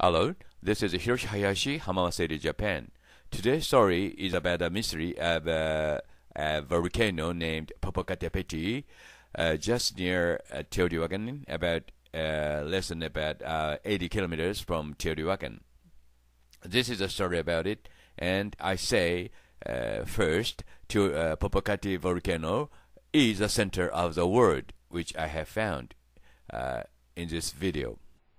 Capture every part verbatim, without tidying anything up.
Hello, this is Hiroshi Hayashi, Hamawa City, Japan. Today's story is about a mystery of uh, a volcano named Popocatépetl, uh, just near uh, Teotihuacan, about uh, less than about uh, eighty kilometers from Teotihuacan. This is a story about it, and I say uh, first, to uh, Popocatépetl volcano is the center of the world, which I have found uh, in this video.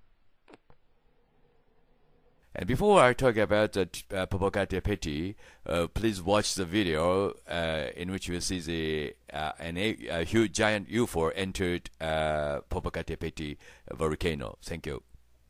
And before I talk about the uh, Popocatépetl, uh, please watch the video uh, in which you will see the uh, an, a huge giant U F O entered uh, Popocatépetl volcano. Thank you.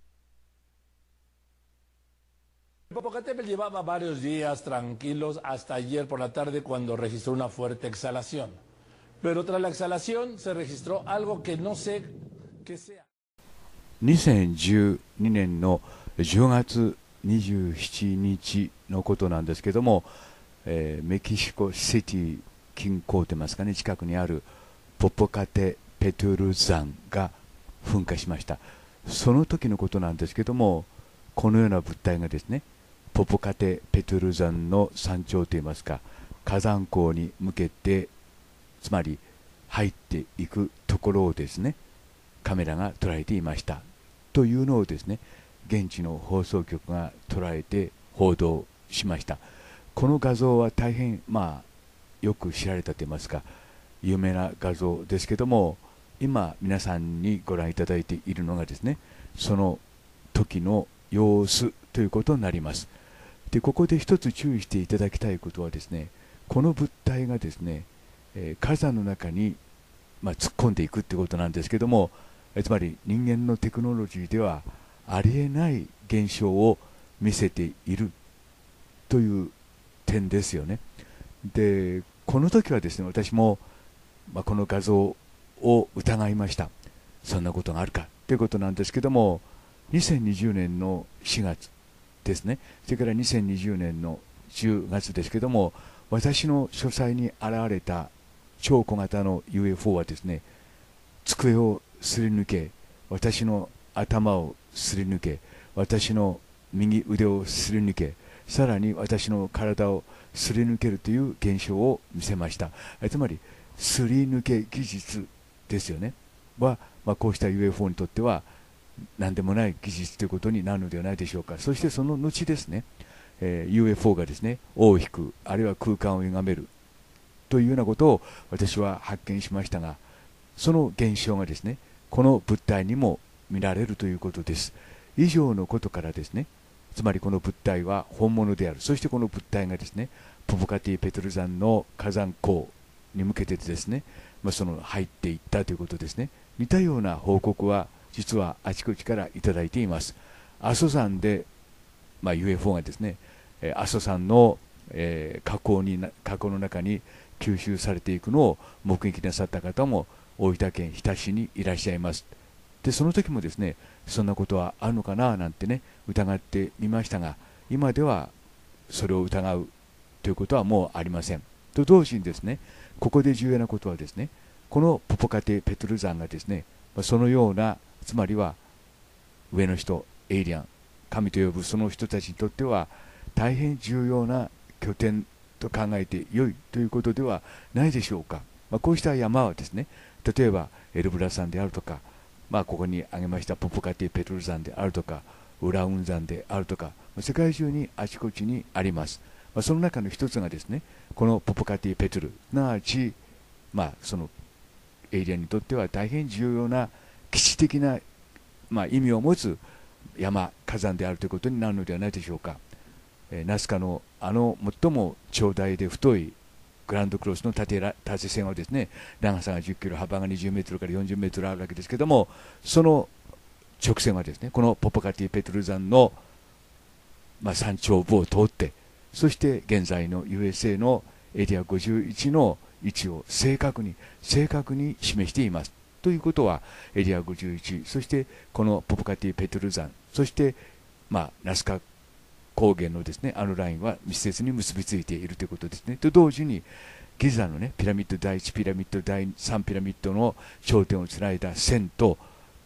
Popocatépetl llevaba varios días tranquilos hasta ayer por la tarde cuando registró una fuerte exhalación. Pero tras la exhalación se registró algo que no sé qué sea. にせんじゅうにねんのじゅうがつにじゅうしちにちのことなんですけども、えー、メキシコシティ近郊といいますかね、近くにあるポポカテペトル山が噴火しました。その時のことなんですけども、このような物体がですね、ポポカテペトル山の山頂といいますか、火山口に向けて、つまり入っていくところをですね、カメラが捉えていましたというのをですね、現地の放送局が捉えて報道しました。この画像は大変、まあ、よく知られたといいますか、有名な画像ですけども、今皆さんにご覧いただいているのがですね、その時の様子ということになります。で、ここで一つ注意していただきたいことはですね、この物体がですね、えー、火山の中に、まあ、突っ込んでいくということなんですけども、つまり人間のテクノロジーではありえない現象を見せているという点ですよね。で、この時はですね、私も、まあ、この画像を疑いました。そんなことがあるかということなんですけども、にせんにじゅうねんのしがつですね、それからにせんにじゅうねんのじゅうがつですけども、私の書斎に現れた超小型の ユーエフオー はですね、机をすり抜け、私の頭をすり抜け、私の右腕をすり抜け、さらに私の体をすり抜けるという現象を見せました。つまりすり抜け技術ですよね。は、まあ、こうした ユーエフオー にとっては何でもない技術ということになるのではないでしょうか。そしてその後ですね、えー、ユーエフオー がですね、尾を引く、あるいは空間を歪めるというようなことを私は発見しましたが、その現象がですね、この物体にも見られるということです。以上のことからですね、つまりこの物体は本物である。そしてこの物体がですね、ポポカティペトル山の火山口に向けてですね、まあ、その入っていったということですね。似たような報告は実はあちこちからいただいています。阿蘇山で、まあ、ユーエフオー がですね、阿蘇山の、えー、火口に火口の中に吸収されていくのを目撃なさった方も大分県日田市にいらっしゃいます。で、その時もですね、そんなことはあるのかななんてね、疑ってみましたが、今ではそれを疑うということはもうありません。と同時にですね、ここで重要なことはですね、このポポカテペトル山がですね、そのような、つまりは上の人、エイリアン、神と呼ぶその人たちにとっては大変重要な拠点と考えてよいということではないでしょうか。まあ、こうした山はですね、例えばエルブラ山であるとか、まあ、ここに挙げましたポポカティペトル山であるとか、ウラウン山であるとか、世界中にあちこちにあります。まあ、その中の一つがですね、このポポカティペトル、すなわち、まあ、そのエイリアンにとっては大変重要な基地的な、まあ、意味を持つ山、火山であるということになるのではないでしょうか。えー、ナスカのあの最も長大で太いグランドクロスの縦縦線はですね、長さがじゅっキロ、幅がにじゅうメートルからよんじゅうメートルあるわけですけども、その直線はですね、このポポカティペトル山の、まあ、山頂部を通って、そして現在の ユーエスエー のエリアごじゅういちの位置を正確に正確に示しています。ということは、エリアごじゅういち、そしてこのポポカティペトル山、そして、まあ、ナスカ高原のですね、あのラインは密接に結びついているということですね。と同時に、ギザのね、ピラミッドだいいちピラミッド、だいさんピラミッドの頂点をつないだ線と、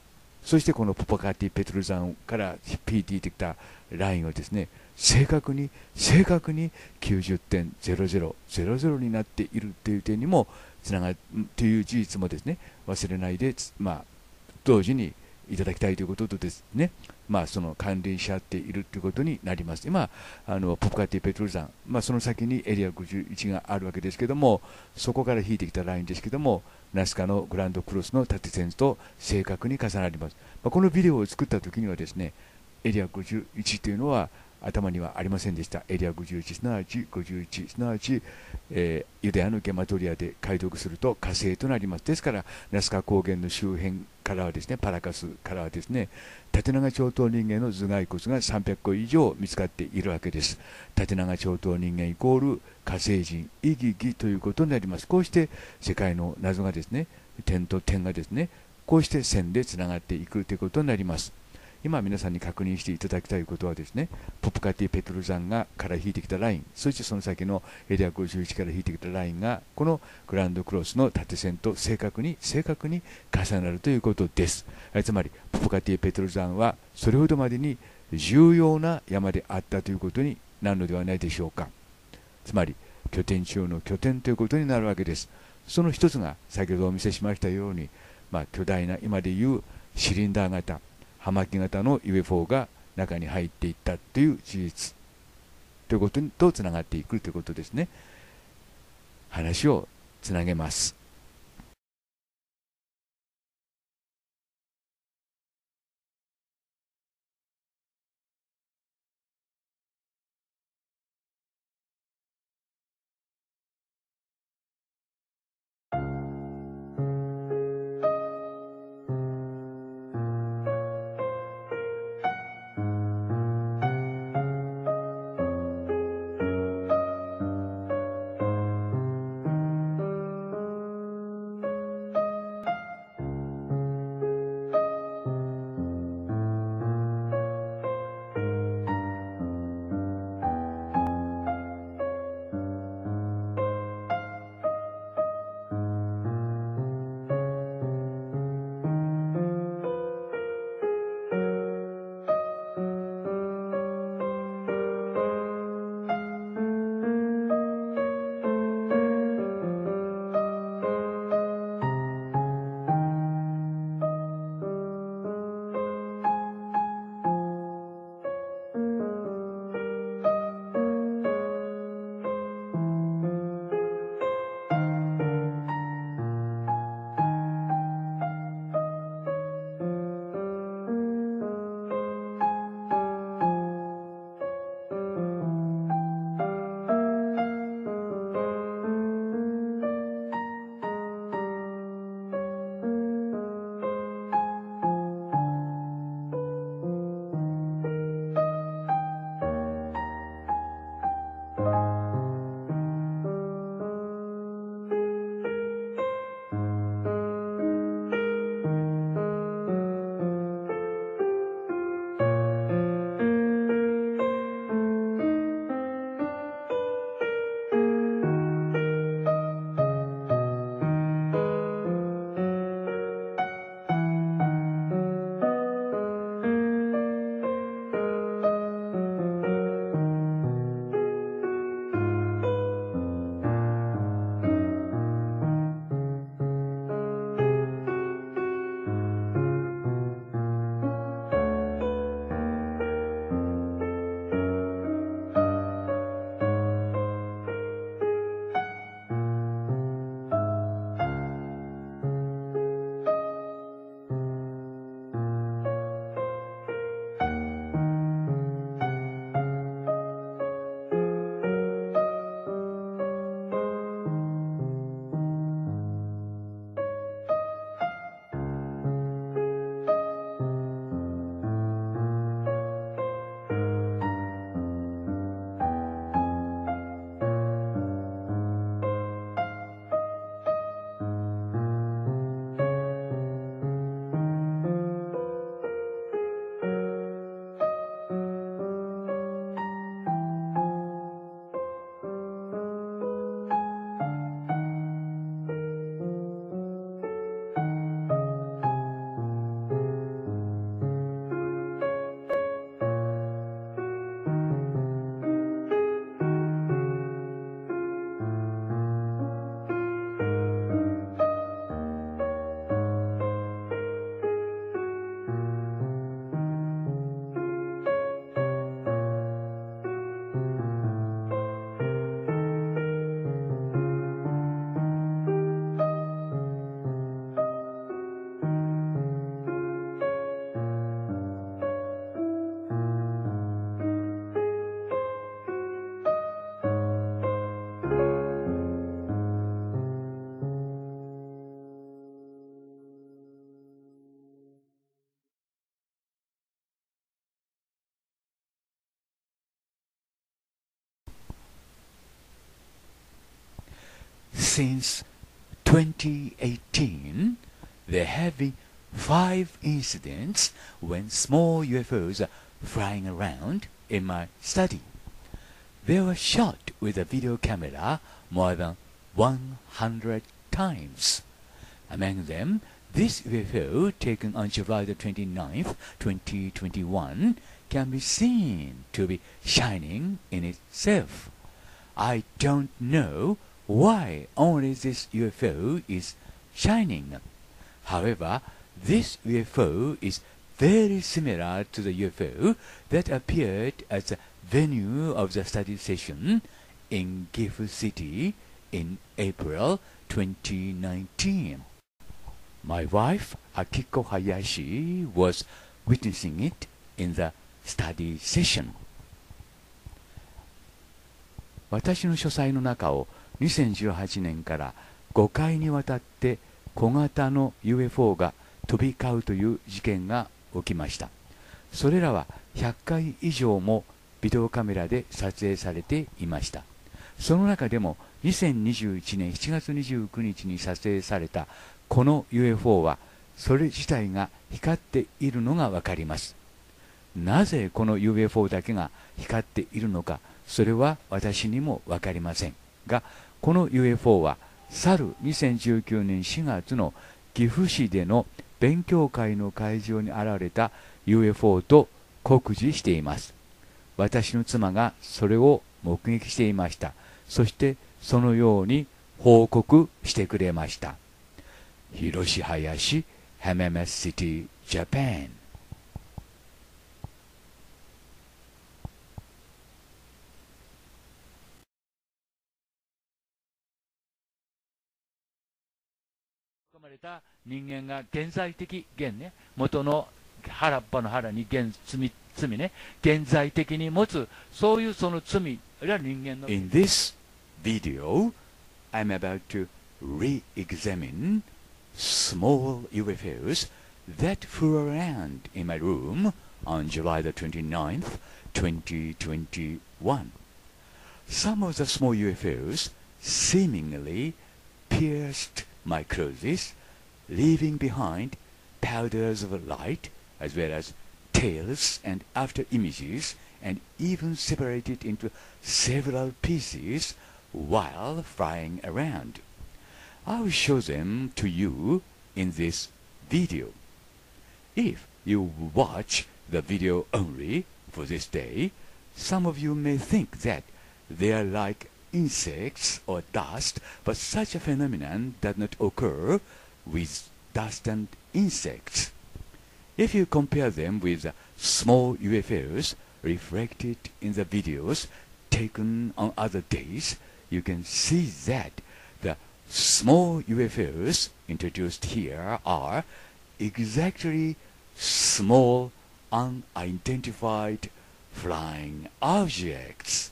そしてこのポポカティ・ペトルさんから引いてきたラインをですね、正確に正確にきゅうじゅってんゼロゼロゼロゼロになっているという点にもつながるという事実もですね、忘れないで、まあ、同時にいただきたいということとですね、まあ、その関連し合っているということになります。今、あのポポカティ・ペトル山、まあ、その先にエリアごじゅういちがあるわけですけども、そこから引いてきたラインですけども、ナスカのグランドクロスの縦線と正確に重なります。まあ、このビデオを作った時にはですね、エリアごじゅういちというのは頭にはありませんでした。エリアごじゅういち、すなわちごじゅういち、すなわち、えー、ユダヤのゲマトリアで解読すると火星となります。ですから、ナスカ高原の周辺からはですね、パラカスからはですね、縦長長頭人間の頭蓋骨がさんびゃっこ以上見つかっているわけです。縦長長頭人間イコール火星人、イギギということになります。こうして世界の謎がですね、点と点がですね、こうして線でつながっていくということになります。今皆さんに確認していただきたいことはですね、ポプカティ・ペトル山がから引いてきたライン、そしてその先のエリアごじゅういちから引いてきたラインがこのグランドクロスの縦線と正確に正確に重なるということです。つまりポプカティ・ペトル山はそれほどまでに重要な山であったということになるのではないでしょうか。つまり拠点中の拠点ということになるわけです。その一つが先ほどお見せしましたように、まあ、巨大な今でいうシリンダー型、葉巻型の ユーエフオー が中に入っていったという事実ということとつながっていくということですね。話をつなげます。 since twenty eighteen, there have been five incidents when small U F Os are flying around in my study. They were shot with a video camera more than one hundred times. Among them, this U F O taken on July the twenty-ninth, twenty twenty-one, can be seen to be shining in itself. I don't know why only this U F O is shining. However, this U F O is very similar to the U F O that appeared at the venue of the study session in Gifu City in April twenty nineteen. My wife, Akiko Hayashi, was witnessing it in the study session. 私の書斎の中をにせんじゅうはちねんからごかいにわたって小型の ユーエフオー が飛び交うという事件が起きました。それらはひゃっかい以上もビデオカメラで撮影されていました。その中でもにせんにじゅういちねんしちがつにじゅうくにちに撮影されたこの ユーエフオー はそれ自体が光っているのがわかります。なぜこの ユーエフオー だけが光っているのか、それは私にもわかりませんが、この ユーエフオー は去るにせんじゅうきゅうねんしがつの岐阜市での勉強会の会場に現れた ユーエフオー と酷似しています。私の妻がそれを目撃していました。そしてそのように報告してくれました。広林、ハママシティ、ジャパン。含まれた人間が現在的現ね、元の原っぱの原に現罪罪ね、現在的に持つそういうその罪が人間の。In this video, I'm about to re-examine small U F Os that flew around in my room on July the twenty-ninth, twenty twenty-one. Some of the small U F Os seemingly pierced my clothes, leaving behind powders of light as well as tails and after images, and even separated into several pieces while flying around. I will show them to you in this video. If you watch the video only for this day, some of you may think that they are like insects or dust, but such a phenomenon does not occur with dust and insects. If you compare them with the small U F Os reflected in the videos taken on other days, you can see that the small U F Os introduced here are exactly small unidentified flying objects.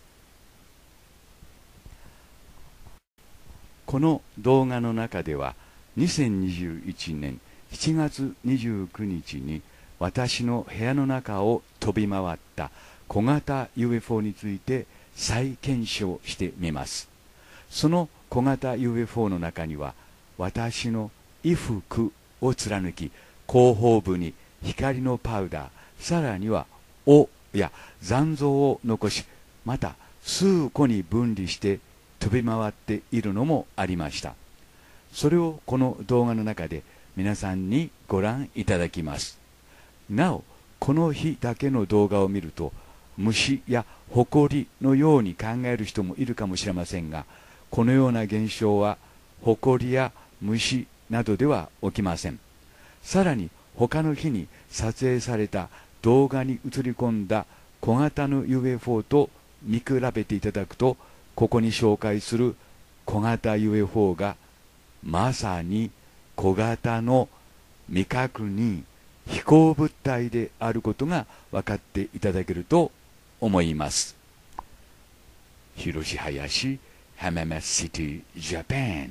この動画の中ではにせんにじゅういちねんしちがつにじゅうくにちに私の部屋の中を飛び回った小型 ユーエフオー について再検証してみます。その小型 ユーエフオー の中には私の衣服を貫き、後方部に光のパウダー、さらには尾や残像を残し、また数個に分離して飛び回っているのもありました。それをこの動画の中で皆さんにご覧いただきます。なお、この日だけの動画を見ると虫や埃のように考える人もいるかもしれませんが、このような現象は埃や虫などでは起きません。さらに他の日に撮影された動画に映り込んだ小型の ユーエフオー と見比べていただくと、ここに紹介する小型 ユーエフオー がまさに小型の未確認飛行物体であることが分かっていただけると思います。広林、浜松シティ、ジャパン。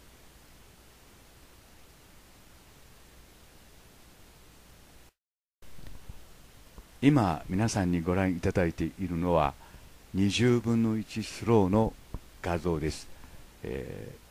今皆さんにご覧いただいているのはにじゅうぶんのいちスローの画像です。えー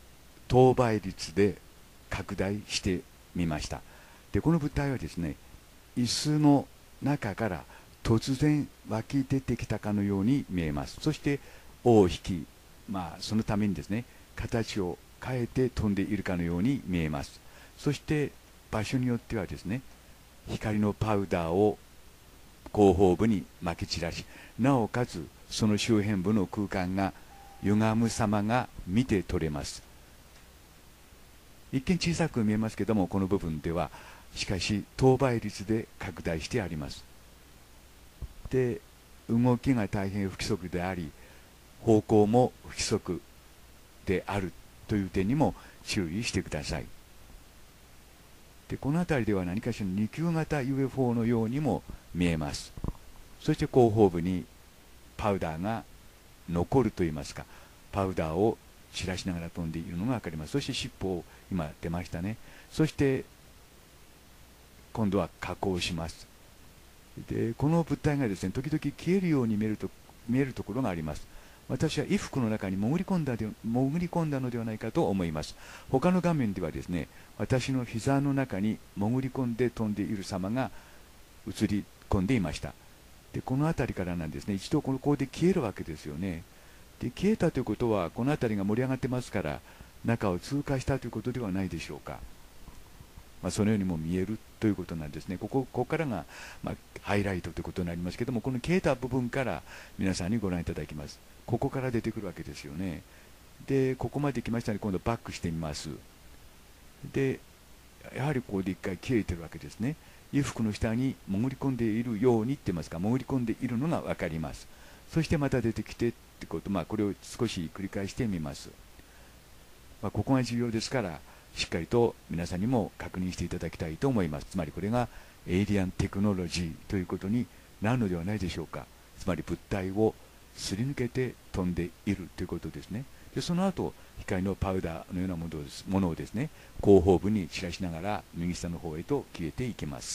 等倍率で拡大してみました。でこの物体はですね、椅子の中から突然湧き出てきたかのように見えます。そして尾を引き、まあ、そのためにですね、形を変えて飛んでいるかのように見えます。そして場所によってはですね、光のパウダーを後方部にまき散らし、なおかつその周辺部の空間が歪む様が見て取れます。一見小さく見えますけども、この部分ではしかし等倍率で拡大してあります。で動きが大変不規則であり、方向も不規則であるという点にも注意してください。でこの辺りでは何かしらに級型 ユーエフオー のようにも見えます。そして後方部にパウダーが残るといいますか、パウダーを散らしながら飛んでいるのが分かります。そして尻尾を今出ましたね。そして今度は下降します。でこの物体がですね、時々消えるように見えると見えるところがあります。私は衣服の中に潜り込んだで潜り込んだのではないかと思います。他の画面ではですね、私の膝の中に潜り込んで飛んでいる様が映り込んでいました。でこの辺りからなんですね、一度ここで消えるわけですよね。で消えたということは、この辺りが盛り上がってますから、中を通過したということではないでしょうか。まあ、そのようにも見えるということなんですね。ここ、ここからが、まあ、ハイライトということになりますけども、この消えた部分から皆さんにご覧いただきます。ここから出てくるわけですよね。で、ここまで来ましたので、今度バックしてみます。で、やはりここで一回消えてるわけですね。衣服の下に潜り込んでいるようにって言いますか、潜り込んでいるのが分かります。そしてまた出てきてってこと、まあ、これを少し繰り返してみます。まあ、ここが重要ですから、しっかりと皆さんにも確認していただきたいと思います。つまりこれがエイリアンテクノロジーということになるのではないでしょうか。つまり物体をすり抜けて飛んでいるということですね。でその後、光のパウダーのようなものをですものをですね、後方部に散らしながら右下の方へと消えていきます。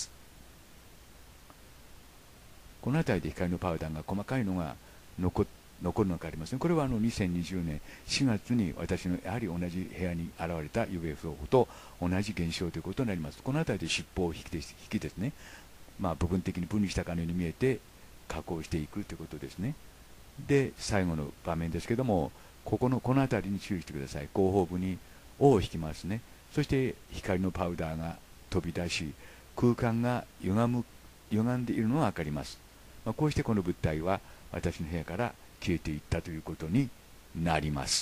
この辺りで光のパウダーが細かいのが残って残るのがありますね。これはあのにせんにじゅうねんしがつに私のやはり同じ部屋に現れた ユーエフオー と同じ現象ということになります。この辺りで尻尾を引きです引きですね、まあ、部分的に分離したかのように見えて加工していくということですね。で最後の場面ですけども、ここのこの辺りに注意してください。後方部に尾を引きますね。そして光のパウダーが飛び出し、空間が歪む歪んでいるのが分かります。まあ、こうしてこの物体は私の部屋から消えていったということになります。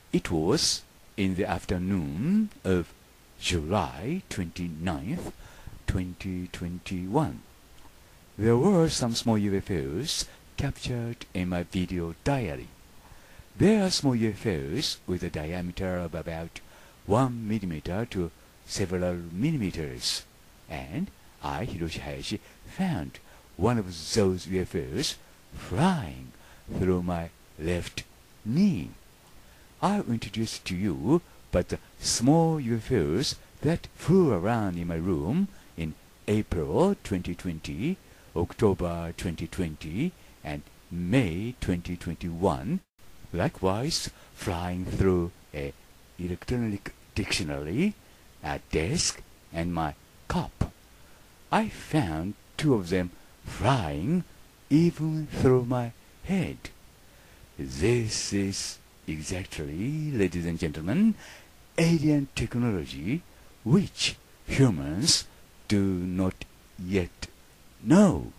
It was in the afternoon of July twenty-ninth, twenty twenty-one. There were some small U F Os captured in my video diary. They are small U F Os with a diameter of about one millimeter to several millimeters, and I, Hiroshi Hayashi, found one of those U F Os flying through my left knee. I'll introduce to you but the small U F Os that flew around in my room in April twenty twenty, October twenty twenty, and May twenty twenty-one, likewise flying through a electronic dictionary, a desk, and my cup. I found two of them flying even through my head. This is exactly, ladies and gentlemen, alien technology which humans do not yet know.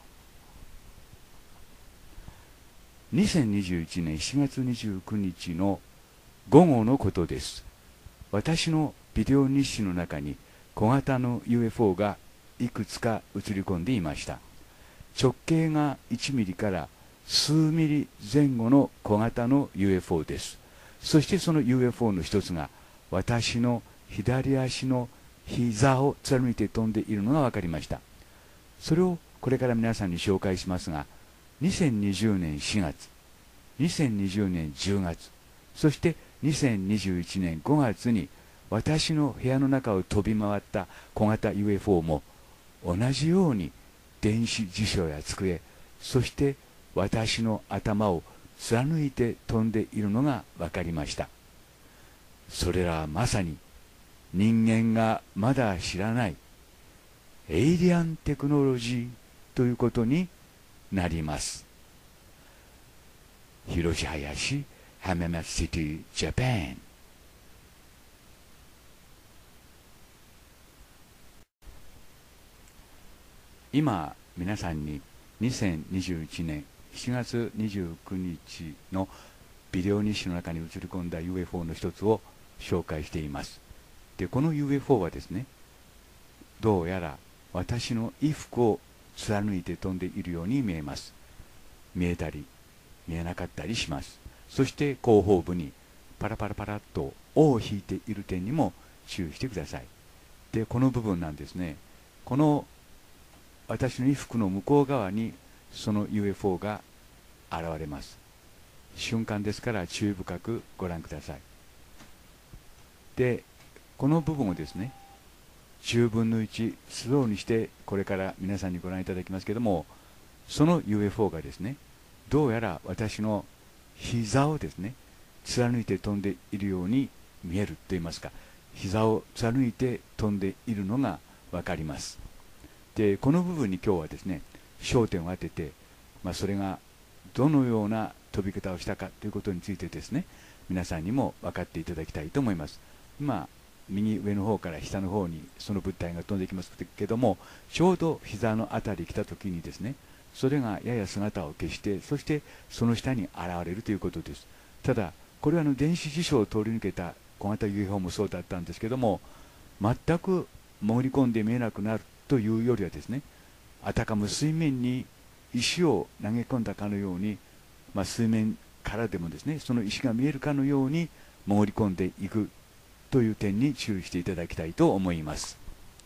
にせんにじゅういちねんしがつにじゅうくにちの午後のことです。私のビデオ日誌の中に小型の ユーエフオー がいくつか映り込んでいました。直径がいちミリから数ミリ前後の小型の ユーエフオー です。そしてその ユーエフオー の一つが私の左足の膝を貫いて飛んでいるのが分かりました。それをこれから皆さんに紹介しますが、にせんにじゅうねんしがつ、にせんにじゅうねんじゅうがつ、そしてにせんにじゅういちねんごがつに私の部屋の中を飛び回った小型 ユーエフオー も同じように電子辞書や机、そして私の頭を貫いて飛んでいるのが分かりました。それらはまさに人間がまだ知らないエイリアンテクノロジーということになります。広島林、浜松シティ、ジャパン。今皆さんににせんにじゅういちねんしちがつにじゅうくにちのビデオ日誌の中に映り込んだ ユーエフオー の一つを紹介しています。で、この ユーエフオー はですね、どうやら私の衣服を貫いて飛んでいるように見えます。見えたり見えなかったりします。そして後方部にパラパラパラっと尾を引いている点にも注意してください。で、この部分なんですね。この私の衣服の向こう側にその ユーエフオー が現れます。瞬間ですから注意深くご覧ください。で、この部分をですね、じゅうぶんのいちスローにしてこれから皆さんにご覧いただきますけども、その ユーエフオー がですね、どうやら私の膝をですね貫いて飛んでいるように見えるといいますか、膝を貫いて飛んでいるのが分かります。で、この部分に今日はですね焦点を当てて、まあ、それがどのような飛び方をしたかということについてですね、皆さんにも分かっていただきたいと思います。今右上の方から下の方にその物体が飛んできますけども、ちょうど膝のあたりに来た時にですね、それがやや姿を消して、そしてその下に現れるということです。ただこれはあの電子辞書を通り抜けた小型 ユーエフオー もそうだったんですけども、全く潜り込んで見えなくなるというよりはですね、あたかも水面に石を投げ込んだかのように、まあ、水面からでもですねその石が見えるかのように潜り込んでいくという点に注意していただきたいと思います。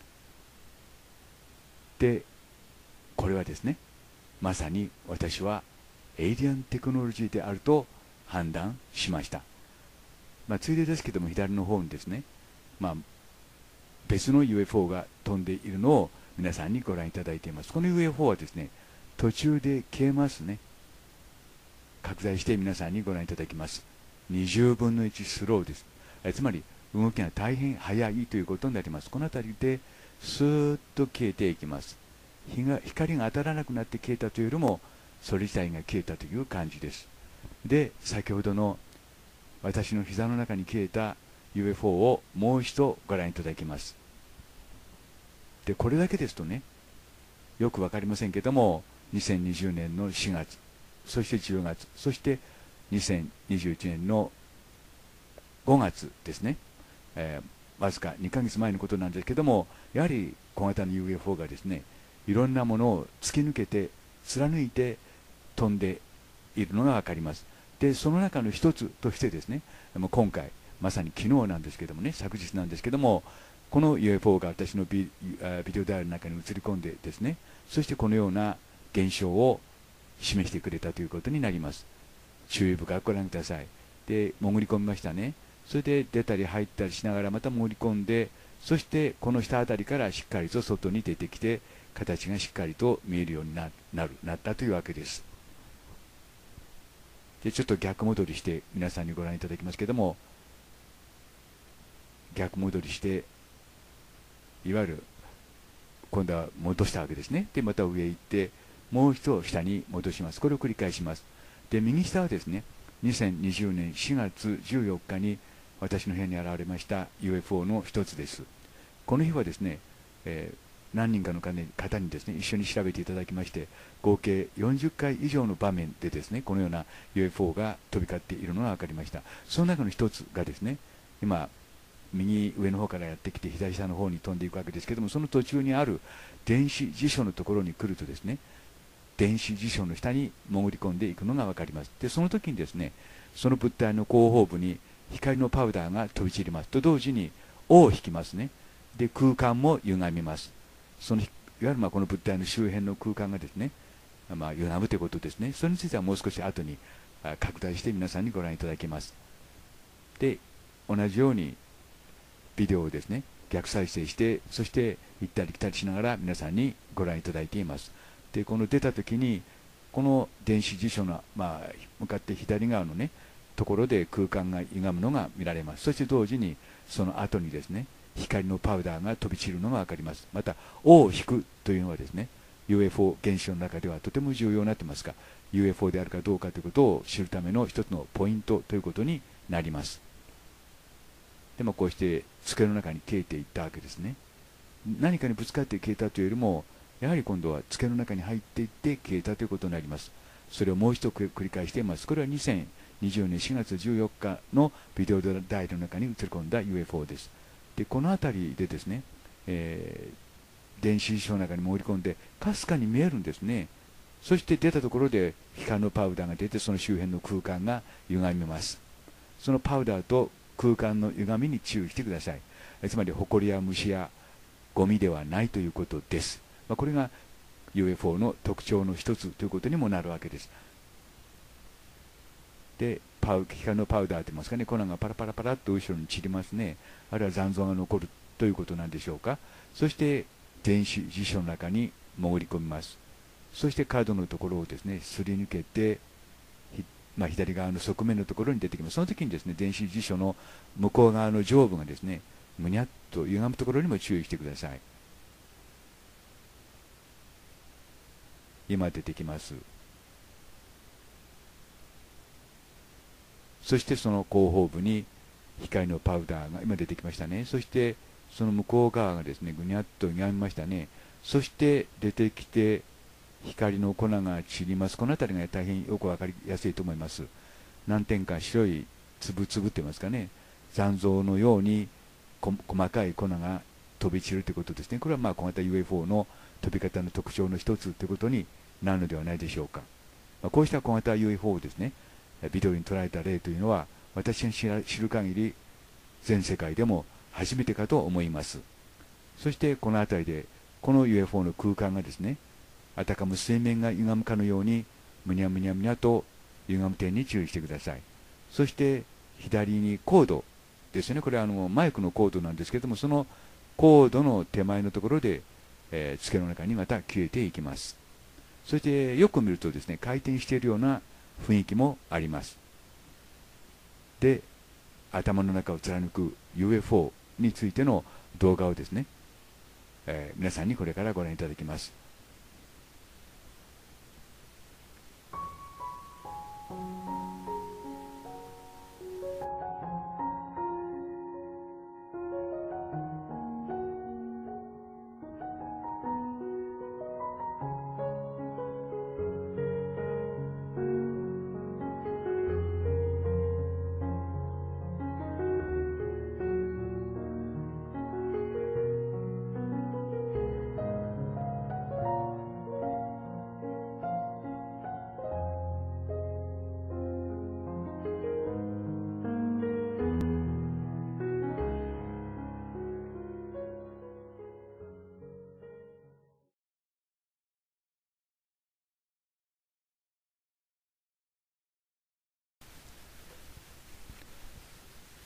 で、これはですね、まさに私はエイリアンテクノロジーであると判断しました。まあ、ついでですけども、左の方にですね、まあ、別の ユーエフオー が飛んでいるのを皆さんにご覧いただいています。この ユーエフオー はですね、途中で消えますね。拡大して皆さんにご覧いただきます。にじゅうぶんのいちスローです。えつまり動きが大変速いということになります。この辺りでスーッと消えていきます。日が光が当たらなくなって消えたというよりも、それ自体が消えたという感じです。で、先ほどの私の膝の中に消えた ユーエフオー をもう一度ご覧いただきます。で、これだけですとね、よくわかりませんけども、にせんにじゅうねんのしがつ、そしてじゅうがつ、そしてにせんにじゅういちねんのごがつですね、えー、わずかにかげつまえのことなんですけども、やはり小型の ユーエフオー がですね、いろんなものを突き抜けて貫いて飛んでいるのが分かります。でその中の一つとしてですね、今回まさに昨日なんですけどもね、昨日なんですけども、この ユーエフオー が私の ビ, ビデオダイヤルの中に映り込んでですね、そしてこのような現象を示してくれたということになります。注意深くご覧ください。で潜り込みましたね。それで出たり入ったりしながらまた潜り込んで、そしてこの下あたりからしっかりと外に出てきて、形がしっかりと見えるようになるなったというわけです。でちょっと逆戻りして皆さんにご覧いただきますけども、逆戻りしていわゆる今度は戻したわけですね。でまた上へ行ってもう一度下に戻します。これを繰り返します。で右下はですね、にせんにじゅうねんしがつじゅうよっかに私の部屋に現れました ユーエフオー の一つです。この日はですね、えー、何人かの方にですね一緒に調べていただきまして、合計よんじゅっかい以上の場面でですね、このような ユーエフオー が飛び交っているのが分かりました。その中の一つがですね、今右上の方からやってきて左下の方に飛んでいくわけですけども、その途中にある電子辞書のところに来るとですね、電子辞書の下に潜り込んでいくのが分かります。でその時にですね、その物体の後方部に光のパウダーが飛び散りますと同時に尾を引きますね。で空間も歪みます。そのいわゆるまあこの物体の周辺の空間がですね、まあ、歪むということですね。それについてはもう少し後に拡大して皆さんにご覧いただきます。で同じようにビデオをですね逆再生して、そして行ったり来たりしながら皆さんにご覧いただいています。でこの出た時にこの電子辞書の、まあ、向かって左側のねところで空間が歪むのが見られます。そして同時にその後にですね光のパウダーが飛び散るのが分かります。また尾を引くというのはですね ユーエフオー 現象の中ではとても重要になってますが、 ユーエフオー であるかどうかということを知るための一つのポイントということになります。でもこうして机の中に消えていったわけですね。何かにぶつかって消えたというよりも、やはり今度は机の中に入っていって消えたということになります。それをもう一度繰り返しています。これはにせんにじゅうねんしがつじゅうよっかのビデオダイヤルの中に映り込んだ ユーエフオー です。でこの辺りでですね、えー、電子辞書の中に潜り込んでかすかに見えるんですね。そして出たところで光のパウダーが出て、その周辺の空間が歪みます。そのパウダーと空間の歪みに注意してください。つまり埃や虫やゴミではないということです。まあ、これが ユーエフオー の特徴の一つということにもなるわけです。でパウ光のパウダーといいますかね、粉がパラパラパラっと後ろに散りますね。あるいは残像が残るということなんでしょうか。そして電子辞書の中に潜り込みます。そしてカードのところをですねすり抜けて、まあ、左側の側面のところに出てきます。その時にですね電子辞書の向こう側の上部がですねむにゃっと歪むところにも注意してください。今出てきます。そしてその後方部に光のパウダーが今出てきましたね。そしてその向こう側がですねぐにゃっと歪みましたね。そして出てきて光の粉が散ります。この辺りが大変よく分かりやすいと思います。何点か白い粒々といいますかね、残像のように細かい粉が飛び散るということですね。これはまあ小型 ユーエフオー の飛び方の特徴の一つということになるのではないでしょうか。まあ、こうした小型 ユーエフオー をですねビデオに捉えた例というのは私が知る限り全世界でも初めてかと思います。そしてこの辺りでこの ユーエフオー の空間がですねあたかも水面が歪むかのようにむにゃむにゃむにゃと歪む点に注意してください。そして左にコードですね、これはあのマイクのコードなんですけども、そのコードの手前のところで、えー、付けの中にまた消えていきます。そしてよく見るとですね回転しているような雰囲気もあります。で頭の中を貫く ユーエフオー についての動画をですね、えー、皆さんにこれからご覧いただきます。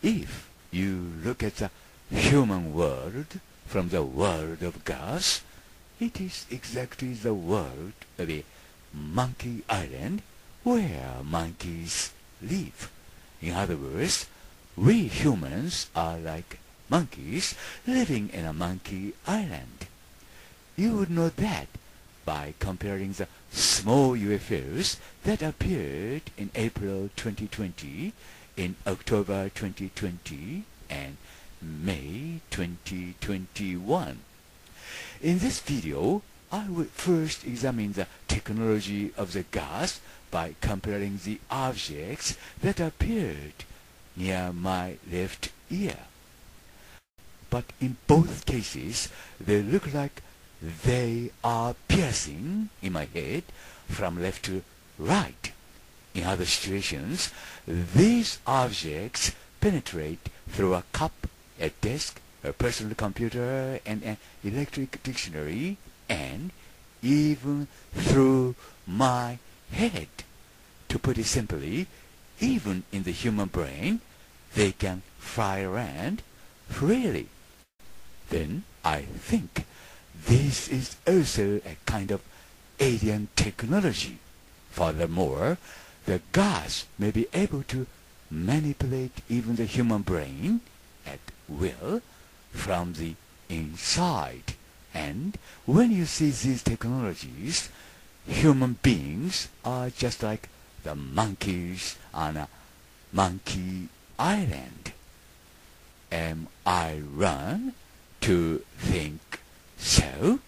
if you look at the human world from the world of gas, it is exactly the world of a monkey island where monkeys live. In other words, we humans are like monkeys living in a monkey island. You would know that by comparing the small U F Os that appeared in April twenty twenty, in October twenty twenty, and May twenty twenty-one. In this video, I will first examine the technology of the gas by comparing the objects that appeared near my left ear. But in both cases, they look like they are piercing in my head from left to right. In other situations, these objects penetrate through a cup, a desk, a personal computer, and an electric dictionary, and even through my head. To put it simply, even in the human brain, they can fly around freely. Then I think this is also a kind of alien technology. Furthermore, the gas may be able to manipulate even the human brain at will from the inside. And when you see these technologies, human beings are just like the monkeys on a monkey island. Am I wrong to think so?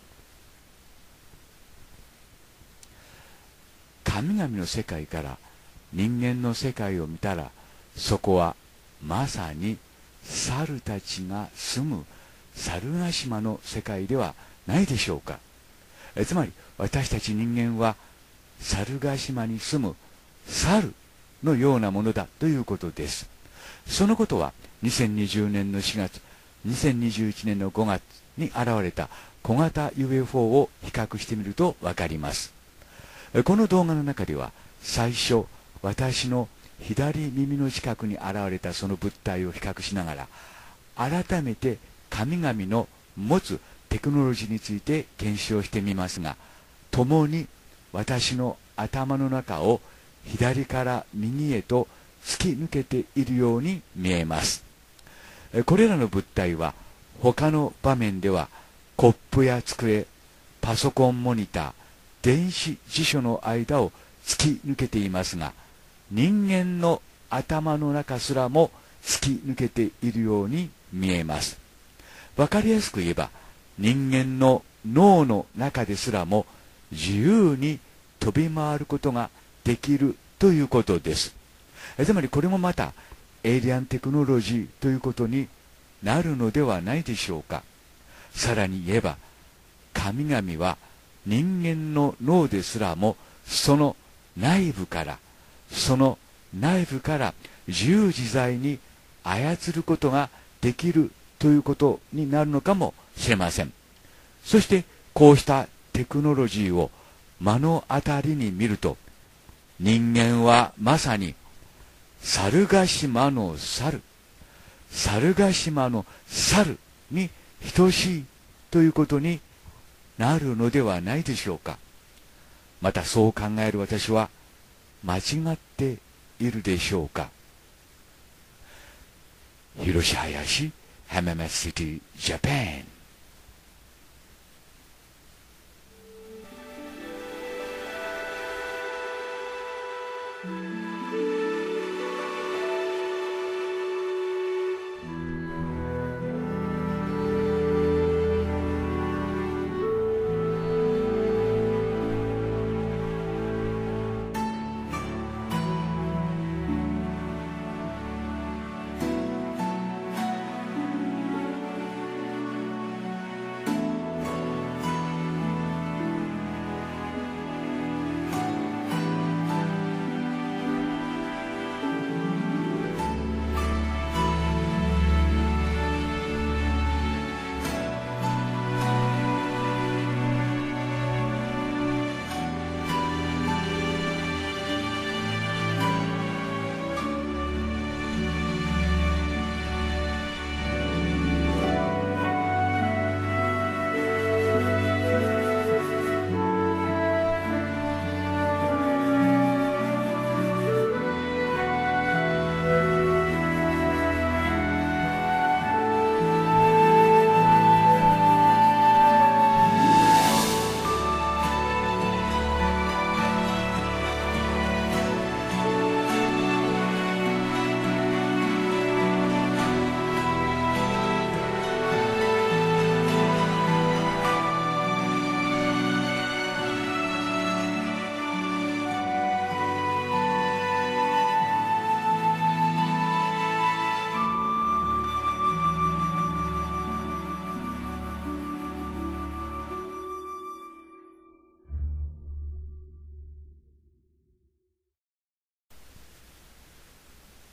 神々の世界から人間の世界を見たら、そこはまさに猿たちが住む猿ヶ島の世界ではないでしょうか。えつまり私たち人間は猿ヶ島に住む猿のようなものだということです。そのことはにせんにじゅうねんのしがつ、にせんにじゅういちねんのごがつに現れた小型 ユーエフオー を比較してみるとわかります。この動画の中では最初私の左耳の近くに現れたその物体を比較しながら、改めて神々の持つテクノロジーについて検証してみますが、共に私の頭の中を左から右へと突き抜けているように見えます。これらの物体は他の場面ではコップや机、パソコンモニター、電子辞書の間を突き抜けていますが、人間の頭の中すらも突き抜けているように見えます。わかりやすく言えば、人間の脳の中ですらも自由に飛び回ることができるということです。つまりこれもまたエイリアンテクノロジーということになるのではないでしょうか。さらに言えば、神々は人間の脳ですらもその内部からその内部から自由自在に操ることができるということになるのかもしれません。そしてこうしたテクノロジーを目の当たりに見ると、人間はまさに猿ヶ島の猿、猿ヶ島の猿に等しいということになるのではないでしょうか。またそう考える私は間違っているでしょうか。広志林、浜松シティ、ジャパン。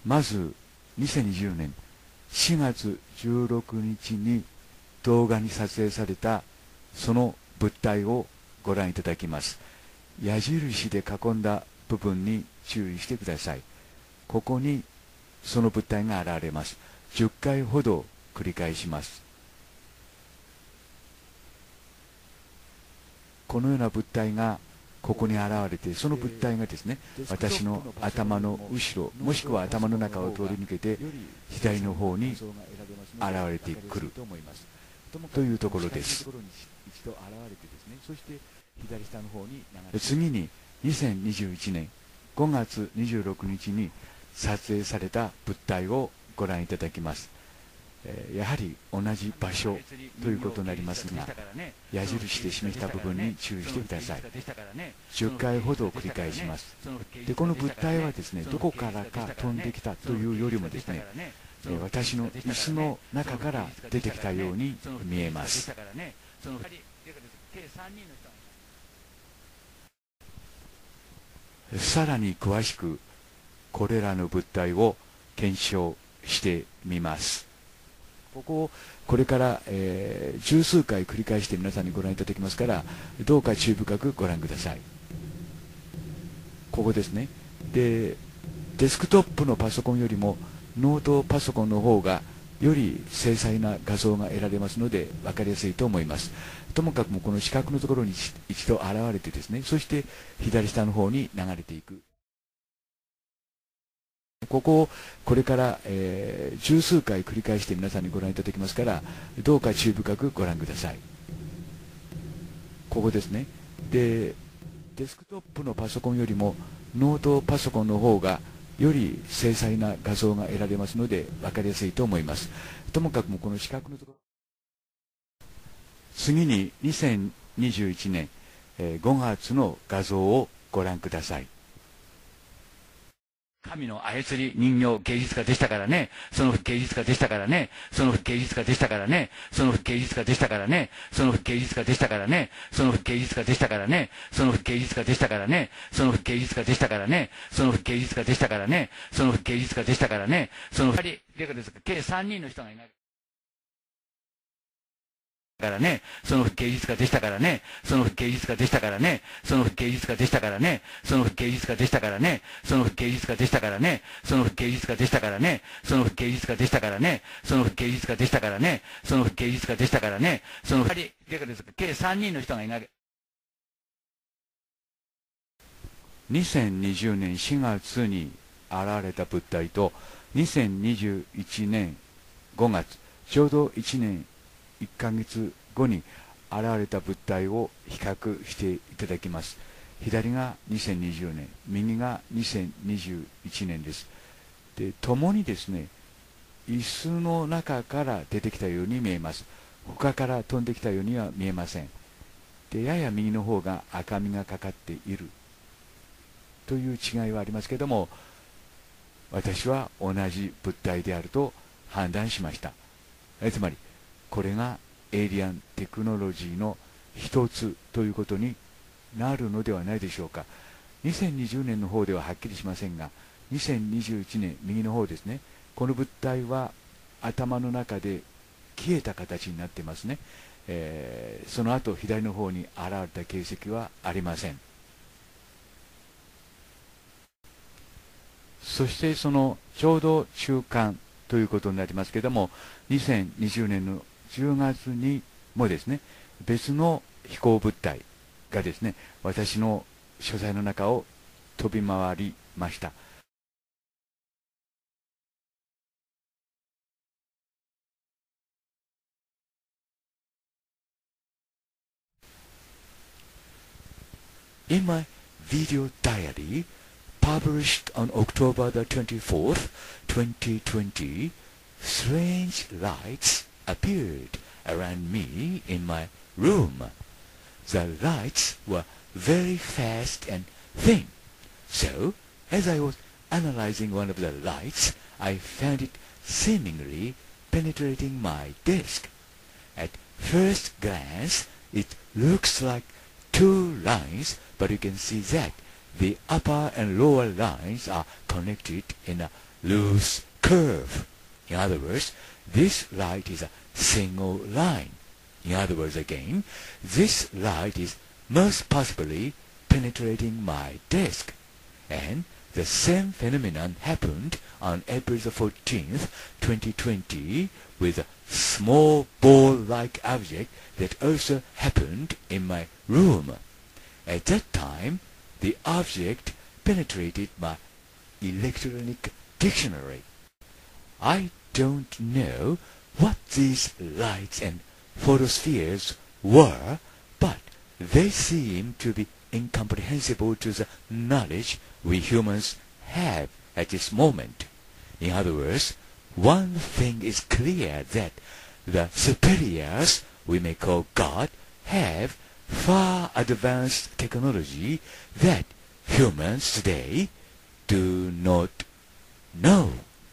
まずにせんにじゅうねんしがつじゅうろくにちに動画に撮影されたその物体をご覧いただきます。矢印で囲んだ部分に注意してください。ここにその物体が現れます。じゅっかいほど繰り返します。このような物体がここに現れて、その物体がですね、私の頭の後ろもしくは頭の中を通り抜けて左の方に現れてくるというところです。次ににせんにじゅういちねんごがつにじゅうろくにちに撮影された物体をご覧いただきます。やはり同じ場所ということになりますが、矢印で示した部分に注意してください。じゅっかいほど繰り返します。でこの物体はですね、どこからか飛んできたというよりもですね、私の椅子の中から出てきたように見えます。さらに詳しくこれらの物体を検証してみます。ここをこれから、えー、十数回繰り返して皆さんにご覧いただきますから、どうか注意深くご覧ください。ここですね。でデスクトップのパソコンよりもノートパソコンの方がより精細な画像が得られますので分かりやすいと思います。ともかくもこの四角のところに一度現れてですね、そして左下の方に流れていく。ここをこれから、えー、十数回繰り返して皆さんにご覧いただきますから、どうか注意深くご覧ください。ここですね。でデスクトップのパソコンよりもノートパソコンの方がより精細な画像が得られますので分かりやすいと思います。ともかくもこの四角のところ、次ににせんにじゅういちねんごがつの画像をご覧ください。神の操り人形芸術家でしたからね、その芸術家でしたからね、その芸術家でしたからね、その芸術家でしたからね、その芸術家でしたからね、その芸術家でしたからね、その芸術家でしたからね、その芸術家でしたからね、その芸術家でしたからね、その芸術家でしたからね、そのふたりですか、計さんにんの人がいない。からね、その芸術家でしたからね、その芸術家でしたからね、その芸術家でしたからね、その芸術家でしたからね、その芸術家でしたからね、その芸術家でしたからね、その芸術家でしたからね、その芸術家でしたからね、その芸術家でしたからね、そのふたりですか、計さんにんの人がいない。にせんにじゅうねんしがつに現れた物体とにせんにじゅういちねんごがつ、ちょうどいちねんいっかげつごに現れた物体を比較していただきます。左がにせんにじゅうねん、右がにせんにじゅういちねんです。で、共にですね、椅子の中から出てきたように見えます。他から飛んできたようには見えません。で、やや右の方が赤みがかかっているという違いはありますけども、私は同じ物体であると判断しました。つまりこれがエイリアンテクノロジーの一つということになるのではないでしょうか。にせんにじゅうねんの方でははっきりしませんが、にせんにじゅういちねん右の方ですね、この物体は頭の中で消えた形になっていますね。えー、その後左の方に現れた形跡はありません。そしてそのちょうど中間ということになりますけれども、にせんにじゅうねんのじゅうがつにもですね、別の飛行物体がですね、私の書斎の中を飛び回りました。In my video diary published on October the twenty-fourth, twenty twenty, strange lights appeared around me in my room. The lights were very fast and thin. So, as I was analyzing one of the lights, I found it seemingly penetrating my desk. At first glance, it looks like two lines, but you can see that the upper and lower lines are connected in a loose curve. In other words, this light is a single line. In other words, again, this light is most possibly penetrating my desk. And the same phenomenon happened on April fourteenth, twenty twenty, with a small ball-like object that also happened in my room. At that time, the object penetrated my electronic dictionary. I don't know what these lights and photospheres were, but they seem to be incomprehensible to the knowledge we humans have at this moment. In other words, one thing is clear, that the superiors, we may call God, have far advanced technology that humans today do not know.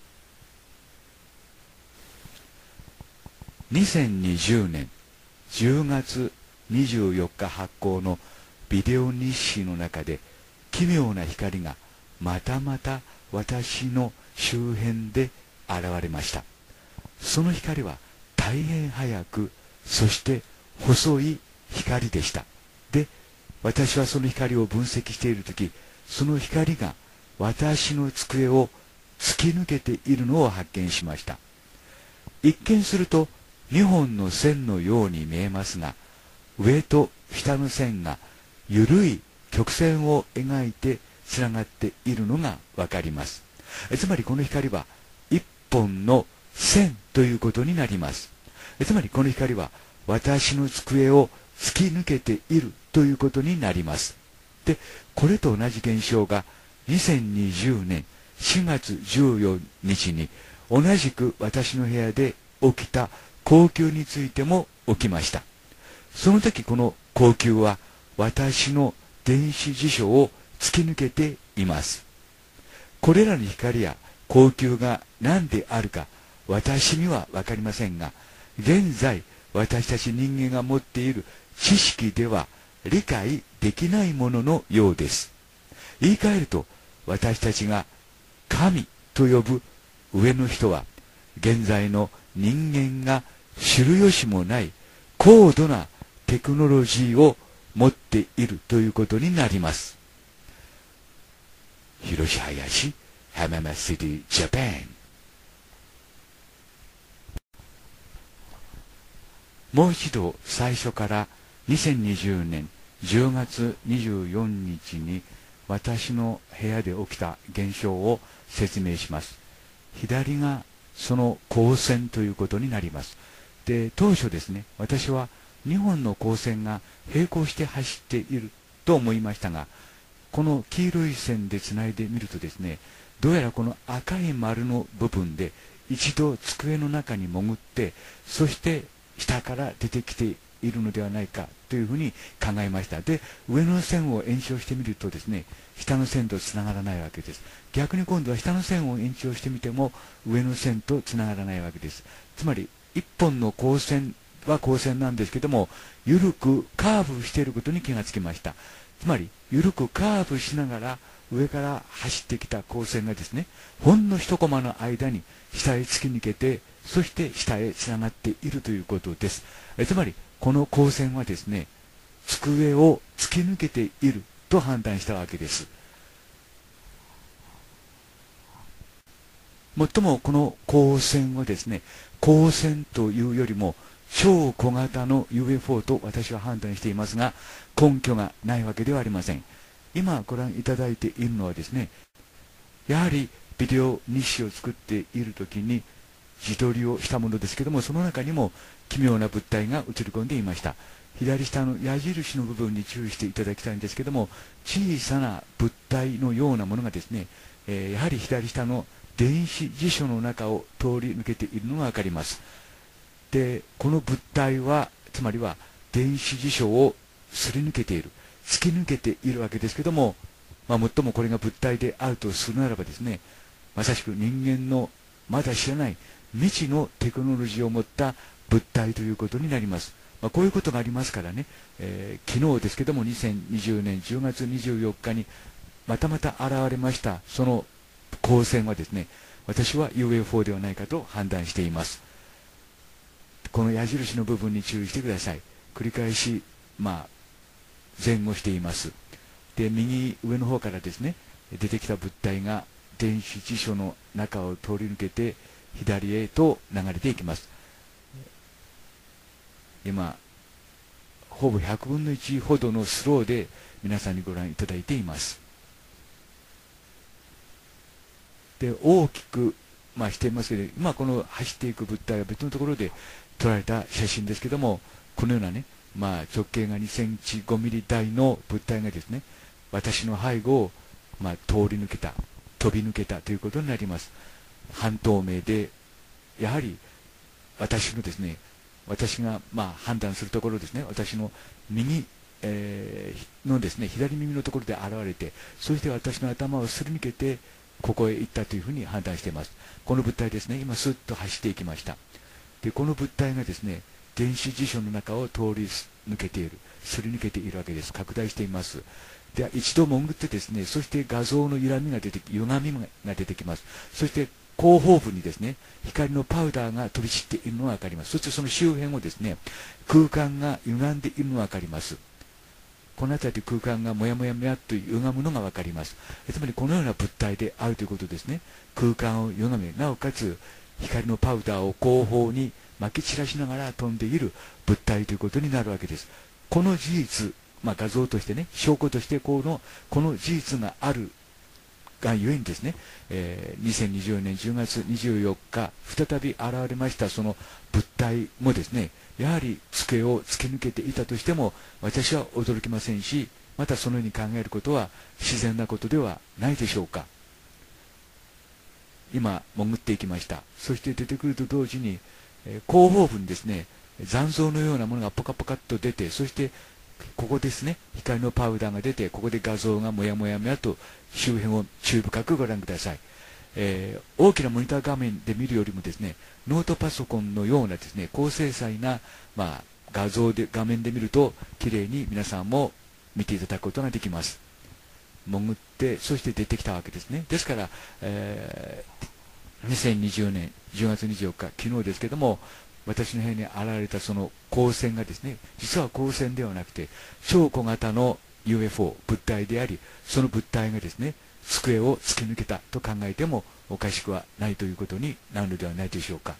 にせんにじゅうねんじゅうがつにじゅうよっか発行のビデオ日誌の中で、奇妙な光がまたまた私の周辺で現れました。その光は大変速く、そして細い光でした。で、私はその光を分析しているとき、その光が私の机を突き抜けているのを発見しました。一見するとにほんの線のように見えますが、上と下の線が緩い曲線を描いてつながっているのがわかります。つまりこの光は一本の線ということになります。つまりこの光は私の机を突き抜けているということになります。で、これと同じ現象がにせんにじゅうねんしがつじゅうよっかに同じく私の部屋で起きた光球についても起きました。その時この光球は私の電子辞書を突き抜けています。これらの光や光球が何であるか私には分かりませんが、現在私たち人間が持っている知識では理解できないもののようです。言い換えると、私たちが神と呼ぶ上の人は、現在の人間が知る由もない高度なテクノロジーを持っているということになります。広島林、浜松シティ、ジャパン。もう一度最初からにせんにじゅうねんじゅうがつにじゅうよっかに私の部屋で起きた現象を説明します。左がその光線ということになります。で、当初ですね、私はにほんの光線が並行して走っていると思いましたが、この黄色い線でつないでみるとですね、どうやらこの赤い丸の部分で一度机の中に潜って、そして下から出てきているのではないかというふうに考えました。で、上の線を延長してみるとですね、下の線とつながらないわけです。逆に今度は下の線を延長してみても上の線とつながらないわけです。つまり一本の光線は光線なんですけども、緩くカーブしていることに気がつきました。つまり緩くカーブしながら上から走ってきた光線がですね、ほんの一コマの間に下へ突き抜けて、そして下へつながっているということです。えつまりこの光線はですね、机を突き抜けていると判断したわけです。もっともこの光線はですね、光線というよりも超小型の ユーエフオー と私は判断していますが、根拠がないわけではありません。今ご覧いただいているのはですね、やはりビデオ日誌を作っているときに自撮りをしたものですけども、その中にも奇妙な物体が映り込んでいました。左下の矢印の部分に注意していただきたいんですけども、小さな物体のようなものがですね、えー、やはり左下の電子辞書の中を通り抜けているのが分かります。で、この物体はつまりは電子辞書をすり抜けている、突き抜けているわけですけども、まあ、もっともこれが物体であるとするならばですね、まさしく人間のまだ知らない未知のテクノロジーを持った物体ということになります。まあ、こういうことがありますからね、えー、昨日ですけどもにせんにじゅうねんじゅうがつにじゅうよっかにまたまた現れましたその光線はですね、 私は ユーエフオー ではないかと判断しています。この矢印の部分に注意してください。繰り返し、まあ、前後しています。で、右上の方からですね、出てきた物体が電子辞書の中を通り抜けて左へと流れていきます。今、ほぼひゃくぶんのいちほどのスローで皆さんにご覧いただいています。で、大きく、まあ、していますけど、今この走っていく物体は別のところで撮られた写真ですけども、このようなね、まあ、直径がにセンチごミリ台の物体がですね、私の背後を、まあ、通り抜けた、飛び抜けたということになります。半透明で、やはり私のですね、私がまあ判断するところですね、私の右、えー、のですね、左耳のところで現れて、そして私の頭をすり抜けて、ここへ行ったというふうに判断しています。この物体ですね、今スッと走っていきました。で、この物体がですね、電子辞書の中を通り抜けている、すり抜けているわけです。拡大しています。で、一度潜ってですね、そして画像の歪みが出て、歪みが出てきます。そして後方部にですね、光のパウダーが飛び散っているのが分かります。そしてその周辺をですね、空間が歪んでいるのが分かります。この辺りで空間がもやもやもやと歪むのが分かります。つまりこのような物体であるということですね。空間を歪め、なおかつ光のパウダーを後方に撒き散らしながら飛んでいる物体ということになるわけです。この事実、まあ、画像としてね、証拠としてこの、この事実があるがゆえにですね、えー、にせんにじゅうよねんじゅうがつにじゅうよっか、再び現れましたその物体もですね、やはり机を突き抜けていたとしても、私は驚きませんし、またそのように考えることは自然なことではないでしょうか。今、潜っていきました。そして出てくると同時に、えー、後方部にですね、残像のようなものがポカポカっと出て、そしてここですね、光のパウダーが出て、ここで画像がもやもやもやと周辺を注意深くご覧ください。えー、大きなモニター画面で見るよりもですね、ノートパソコンのようなですね、高精細な、まあ、画像で、画面で見ると、きれいに皆さんも見ていただくことができます。潜って、そして出てきたわけですね。ですから、えー、にせんにじゅうねんじゅうがつにじゅうよっか、昨日ですけども、私の部屋に現れたその光線がですね、実は光線ではなくて、超小型の ユーエフオー 物体であり、その物体がですね、机を突き抜けたと考えてもおかしくはないということになるのではないでしょうか。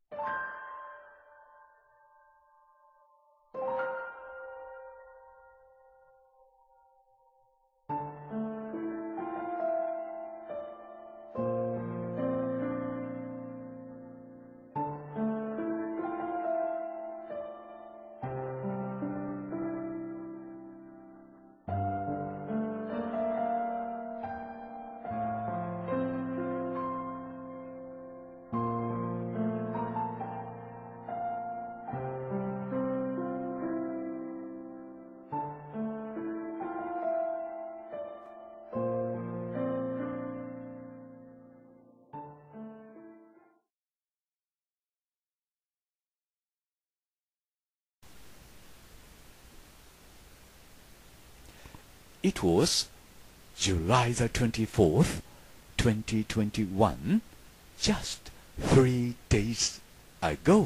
It was July the twenty-fourth, twenty twenty-one, just three days ago.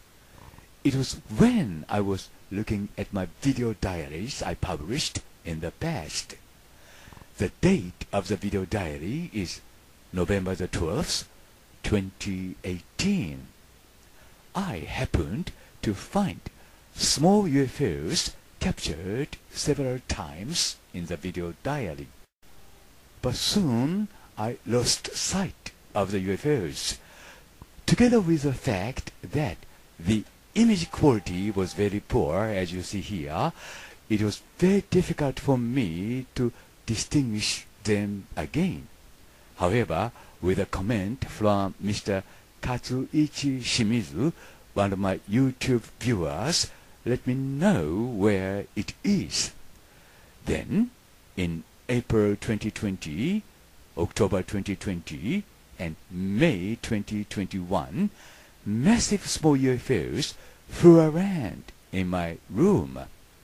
It was when I was looking at my video diaries I published in the past. The date of the video diary is November the twelfth, twenty eighteen. I happened to find small U F Os captured several times in the video diary. But soon I lost sight of the U F Os, together with the fact that the image quality was very poor, as you see here. It was very difficult for me to distinguish them again. However, with a comment from Mister Katsuichi Shimizu, one of my YouTube viewers, let me know where it is. Then, in April twenty twenty, October twenty twenty, and May twenty twenty-one, massive small U F Os flew around in my room.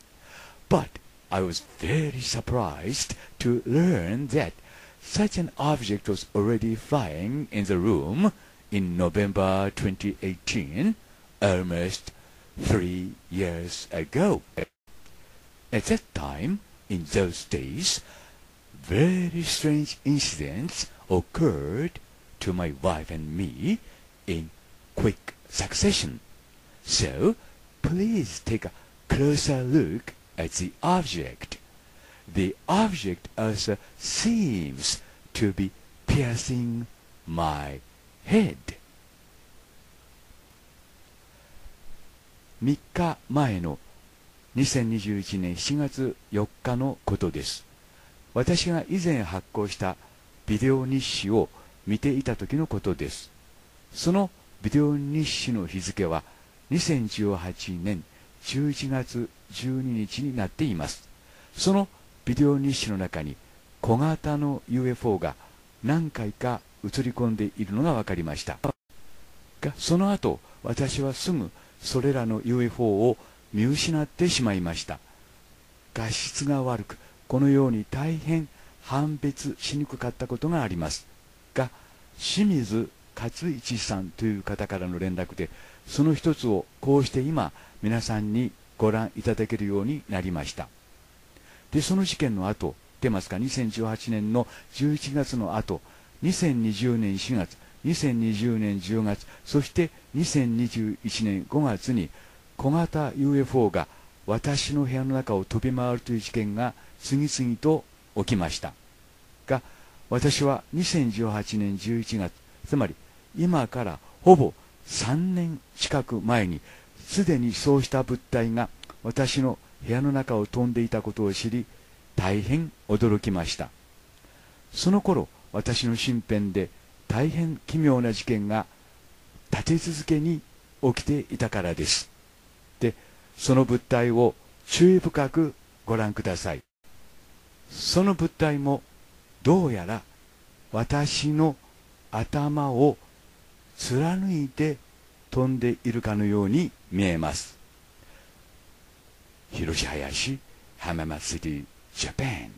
But I was very surprised to learn that such an object was already flying in the room in November twenty eighteen, almost three years ago. At that time, in those days, very strange incidents occurred to my wife and me in quick succession. So, please take a closer look at the object. The object also seems to be piercing my head. みっかまえのにせんにじゅういちねんしがつよっかのことです。私が以前発行したビデオ日誌を見ていた時のことです。そのビデオ日誌の日付はにせんじゅうはちねんじゅういちがつじゅうににちになっています。そのビデオ日誌の中に小型の ユーエフオー が何回か映り込んでいるのが分かりました。が、その後、私はすぐそれらの ユーエフオー を見失ってしまいました。画質が悪く、このように大変判別しにくかったことがあります。が、清水勝一さんという方からの連絡で、その一つをこうして今、皆さんにご覧いただけるようになりました。で、その事件の後、出ますか、にせんじゅうはちねんのじゅういちがつの後、にせんにじゅうねんしがつ、にせんにじゅうねんじゅうがつ、そしてにせんにじゅういちねんごがつに小型 ユーエフオー が私の部屋の中を飛び回るという事件が次々と起きました。が、私はにせんじゅうはちねんじゅういちがつ、つまり今からほぼさんねん近く前にすでにそうした物体が私の部屋の中を飛んでいたことを知り、大変驚きました。その頃、私の身辺で大変奇妙な事件が立て続けに起きていたからです。で、その物体を注意深くご覧ください。その物体もどうやら私の頭を貫いて飛んでいるかのように見えます。広島林、浜松シティ、ジャパン。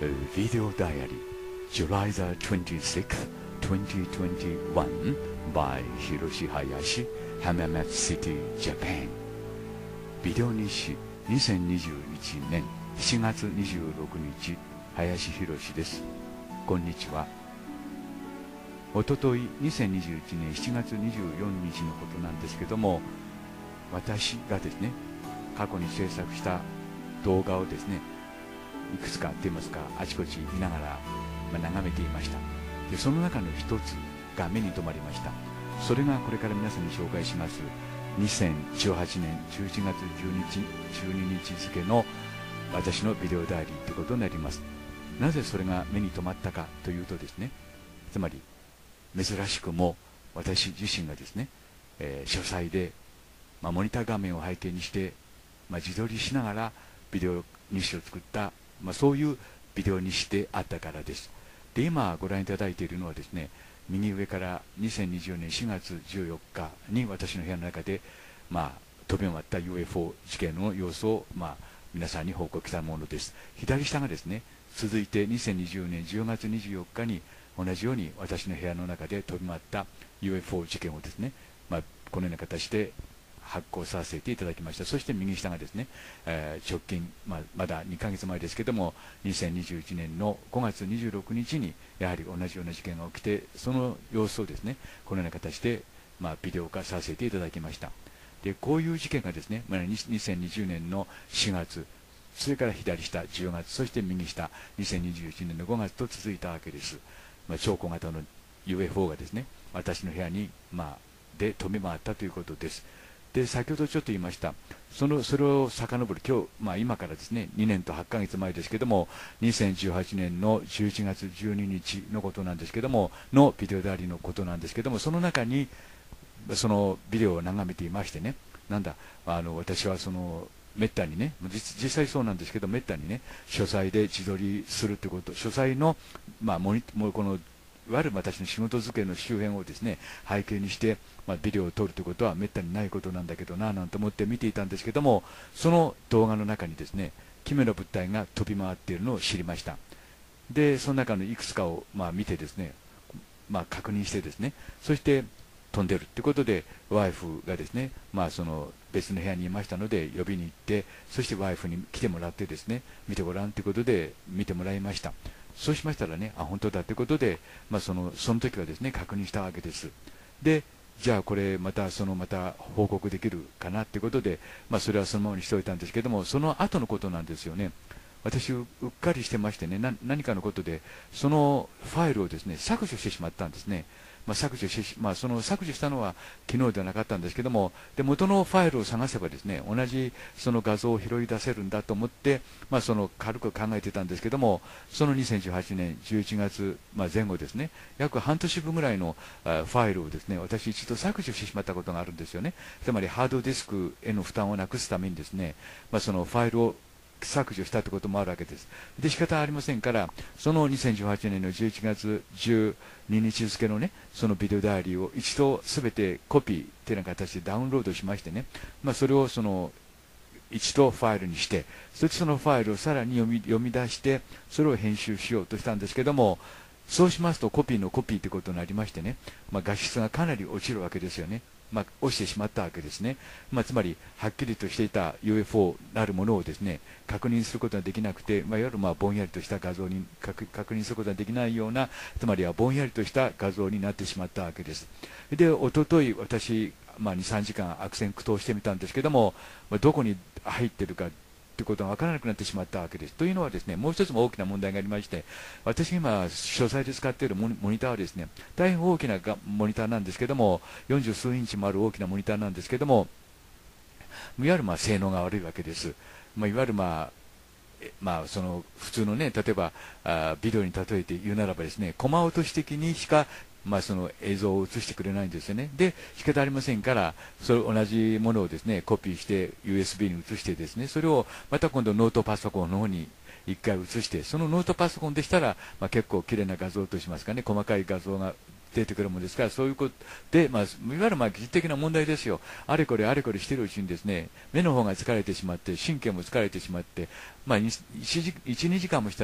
Video Diary July the twenty-sixth, twenty twenty-one by Hiroshi Hayashi, Hamamatsu City, Japan。 ビデオ日誌にせんにじゅういちねんしがつにじゅうろくにち、林博です。こんにちは。おとといにせんにじゅういちねんしちがつにじゅうよっかのことなんですけども、私がですね、過去に制作した動画をですね、いくつかと言いますか、あちこち見ながら、まあ、眺めていました。でその中の一つが目に留まりました。それがこれから皆さんに紹介しますにせんじゅうはちねんじゅういちがつじゅうにち、じゅうににち付の私のビデオダイリーということになります。なぜそれが目に留まったかというとですね、つまり珍しくも私自身がですね、えー、書斎で、まあ、モニター画面を背景にして、まあ、自撮りしながらビデオ日誌を作った、まあ、そういうビデオ日誌であったからです。で今ご覧いただいているのはですね、右上からにせんにじゅうねんしがつじゅうよっかに私の部屋の中で、まあ、飛び回った ユーエフオー 事件の様子を、まあ、皆さんに報告したものです。左下がですね、続いてにせんにじゅうねんじゅうがつにじゅうよっかに同じように私の部屋の中で飛び回った ユーエフオー 事件をですね、まあ、このような形で発行させていただきました。そして右下がですね、えー、直近、まあ、まだにかげつまえですけども、にせんにじゅういちねんのごがつにじゅうろくにちにやはり同じような事件が起きて、その様子をですね、このような形で、まあ、ビデオ化させていただきました。でこういう事件がですね、まあ、にせんにじゅうねんのしがつ、それから左下じゅうがつ、そして右下にせんにじゅういちねんのごがつと続いたわけです。まあ、超小型の ユーエフオー がですね、私の部屋に、まあ、で飛び回ったということです。で先ほどちょっと言いました、そのそれを遡る今日、まあ、今からですねにねんとはちかげつまえですけども、にせんじゅうはちねんのじゅういちがつじゅうににちのことなんですけどものビデオダイアリーのことなんですけども、その中にそのビデオを眺めていましてね、なんだあの私はそのめったにね、実, 実際そうなんですけど、めったにね書斎で自撮りするということ、書斎の、まあ、モニもうこのいわゆる私の仕事机の周辺をですね背景にして、まあ、ビデオを撮るということはめったにないことなんだけどななんて思って見ていたんですけども、その動画の中にですね奇妙な物体が飛び回っているのを知りました。でその中のいくつかを、まあ、見てですね、まあ、確認してですね、そして飛んでるということでワイフがですね、まあ、その別の部屋にいましたので呼びに行って、そしてワイフに来てもらってですね見てごらんということで見てもらいました。そうしましたらね、あ本当だということで、まあ、そのその時はですね確認したわけです。でじゃあこれまたそのまた報告できるかなということで、まあ、それはそのままにしておいたんですけども、その後のことなんですよね。私うっかりしてましてね、な何かのことでそのファイルをですね削除してしまったんですね。まあ、削除し、まあ、その削除したのは昨日ではなかったんですけども、で元のファイルを探せばですね同じその画像を拾い出せるんだと思って、まあ、その軽く考えてたんですけども、そのにせんじゅうはちねんじゅういちがつ、まあ、前後ですね、約半年分ぐらいのあファイルをですね私一度削除してしまったことがあるんですよね。つまりハードディスクへの負担をなくすためにですね、まあ、そのファイルを削除したということもあるわけです。で仕方ありませんから、そのにせんじゅうはちねんのじゅういちがつじゅうににち付のねそのビデオダイアリーを一度すべてコピーというような形でダウンロードしましてね、まあ、それをその一度ファイルにして、そしてそのファイルをさらに読み読み出してそれを編集しようとしたんですけども、そうしますとコピーのコピーということになりましてね、まあ、画質がかなり落ちるわけですよね。まあ、落ちてしまったわけですね。まあ、つまりはっきりとしていた ユーエフオー なるものをですね確認することができなくて、まあ、いわゆるまあぼんやりとした画像に 確, 確認することができないような、つまりはぼんやりとした画像になってしまったわけです。でおととい私、まあ、にさんじかん悪戦苦闘してみたんですけども、まあ、どこに入っているかということが分からなくなってしまったわけです。というのはですね、もう一つも大きな問題がありまして、私が今書斎で使っているモニ、モニターはですね大変大きなモニターなんですけども、よんじゅうすうインチもある大きなモニターなんですけども、いわゆるまあ性能が悪いわけです。まあ、いわゆるまあまあ、その普通のね、例えばあビデオに例えて言うならばですね、コマ落とし的にしかまあ、その映像を映してくれないんですよね。で仕方ありませんから、それ同じものをですねコピーして ユーエスビー に移してですね、それをまた今度ノートパソコンの方にいっかい移して、そのノートパソコンでしたら、まあ、結構綺麗な画像としますかね、細かい画像が出てくるものですから、そういうことで、まあ、いわゆるまあ技術的な問題ですよ。あれこれあれこれしているうちにですね目の方が疲れてしまって、神経も疲れてしまって、まあ、いち、にじかんもしたら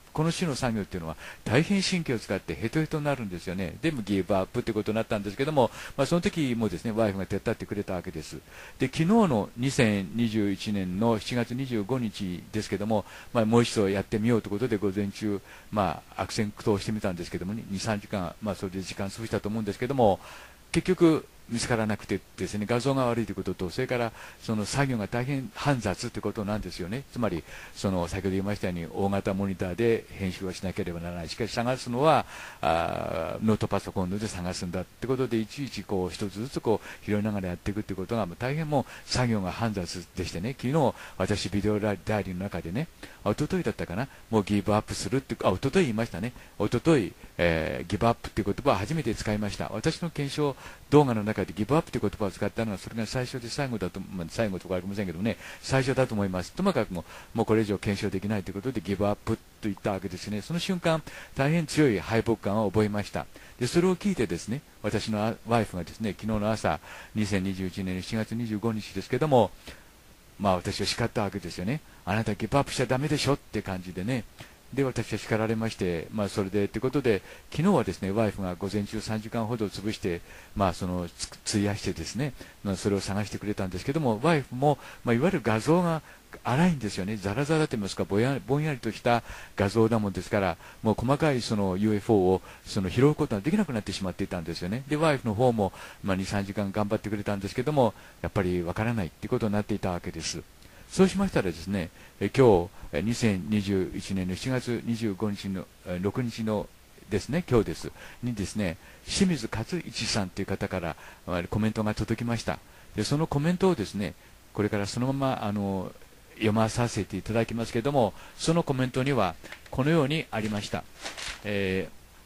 この種の作業っていうのは大変神経を使ってヘトヘトになるんですよね。でもギブアップってことになったんですけども、まあ、その時もですねワイフが手伝ってくれたわけです。で昨日のにせんにじゅういちねんのしちがつにじゅうごにちですけども、まあ、もう一度やってみようということで午前中、まあ、悪戦苦闘してみたんですけども、ね、にさんじかん、まあ、それで時間過ごしたと思うんですけども、結局見つからなくてですね、画像が悪いということと、それからその作業が大変煩雑ということなんですよね。つまりその先ほど言いましたように大型モニターで編集をしなければならない。しかし探すのはあノートパソコンで探すんだってことで、いちいちこう一つずつこう拾いながらやっていくってことが大変もう作業が煩雑でしてね、昨日私ビデオダイアリーの中でね、一昨日だったかな、もうギブアップするって、あ、一昨日言いましたね。一昨日、えー、ギブアップっていう言葉を初めて使いました。私の検証動画の中でギブアップという言葉を使ったのは、それが最初で最後だと、まあ、最後とかありませんけどね、最初だと思います。ともかくもう、もうこれ以上検証できないということでギブアップと言ったわけですね。その瞬間、大変強い敗北感を覚えました。で、それを聞いてですね、私のワイフがですね、昨日の朝、にせんにじゅういちねんのしちがつにじゅうごにちですけども、まあ私を叱ったわけですよね。あなたギブアップしちゃだめでしょって感じでね。で私は叱られまして、まあ、それでということで、昨日はですねワイフが午前中さんじかんほど潰して、まあ、その費やしてですね、まあ、それを探してくれたんですけども、ワイフも、まあ、いわゆる画像が荒いんですよね。ザラザラといいますか、ぼやぼんやりとした画像だもんですから、もう細かいその ユーエフオー をその拾うことができなくなってしまっていたんですよね。でワイフの方も、まあ、にさんじかん頑張ってくれたんですけども、やっぱりわからないということになっていたわけです。そうしましたらですね、え今日にせんにじゅういちねんのしちがつにじゅうごにちのろくにちのですね、今日ですにですね、清水勝一さんという方からコメントが届きました。でそのコメントをですね、これからそのままあの読まさせていただきますけれども、そのコメントにはこのようにありました。え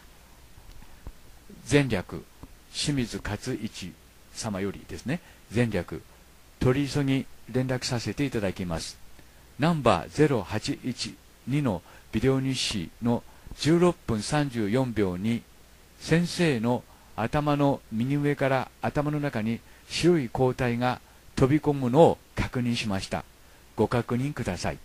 ー、前略清水勝一様よりですね、前略取り急ぎ連絡させていただきます。ナンバーゼロはちいちにのビデオ日誌のじゅうろっぷんさんじゅうよんびょうに先生の頭の右上から頭の中に白い光体が飛び込むのを確認しました。ご確認ください。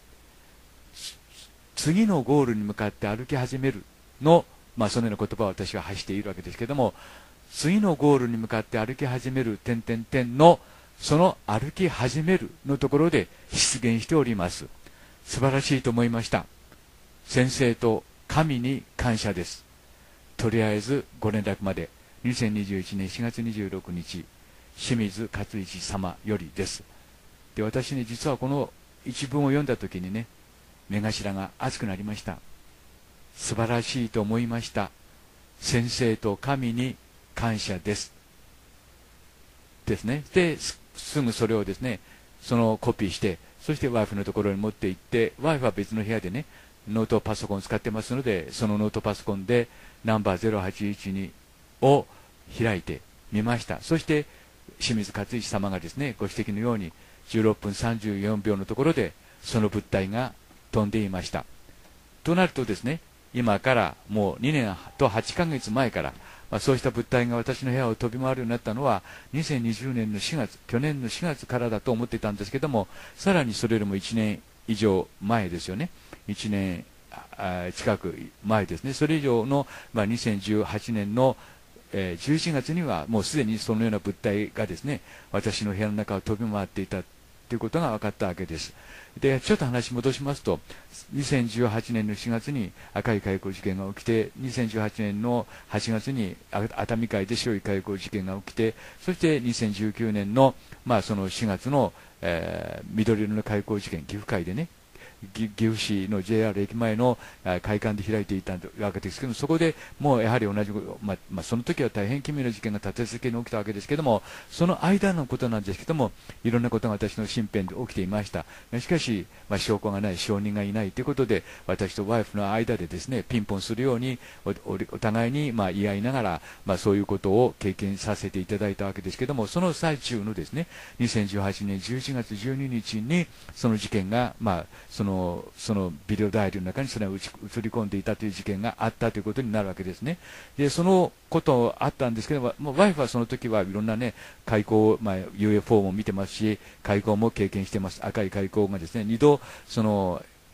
次のゴールに向かって歩き始めるの、まあそのような言葉を私は発しているわけですけれども、次のゴールに向かって歩き始める点々点のその歩き始めるのところで出現しております。素晴らしいと思いました。先生と神に感謝です。とりあえずご連絡まで。にせんにじゅういちねんしちがつにじゅうろくにち、清水勝一様よりです。で、私ね、実はこの一文を読んだ時にね、目頭が熱くなりました。素晴らしいと思いました。先生と神に感謝です。ですね。で、すぐそれをですね、そのコピーして、そしてワイフのところに持って行って、ワイフは別の部屋でね、ノートパソコンを使ってますので、そのノートパソコンでナンバーゼロはちいちにを開いてみました。そして清水勝一様がですね、ご指摘のようにじゅうろっぷんさんじゅうよんびょうのところでその物体が飛んでいました。となるとですね、今からもうにねんとはちかげつまえから、まあ、そうした物体が私の部屋を飛び回るようになったのはにせんにじゅうねんのしがつ、去年のしがつからだと思っていたんですけども、さらにそれよりもいちねん以上前ですよね。いちねん近く前ですね。それ以上の、まあ、にせんじゅうはちねんの、えー、じゅういちがつにはもうすでにそのような物体がですね、私の部屋の中を飛び回っていたということが分かったわけです。で、ちょっと話戻しますと、にせんじゅうはちねんのしがつに赤い開口事件が起きて、にせんじゅうはちねんのはちがつに熱海海で白い開口事件が起きて、そしてにせんじゅうきゅうねんの、まあ、そのしがつの、えー、緑色の開口事件、岐阜海でね、岐阜市の ジェイアール 駅前の会館で開いていたわけですけども、そこでもうやはり同じ、まあまあ、その時は大変奇妙な事件が立て続けに起きたわけですけども、その間のことなんですけども、いろんなことが私の身辺で起きていました。しかし、まあ、証拠がない、証人がいないということで、私とワイフの間でですね、ピンポンするように お, お, お互いにまあ言い合いながら、まあ、そういうことを経験させていただいたわけですけども、その最中のですね、にせんじゅうはちねんじゅういちがつじゅうににちにその事件が、まあ、そののそのビデオダイヤルの中にそれが映り込んでいたという事件があったということになるわけですね。でそのことあったんですけども、ワイフはその時はいろんなね海溝、まあ、ユーエフオー も見てますし、海溝も経験してます。赤い海溝がですねにどその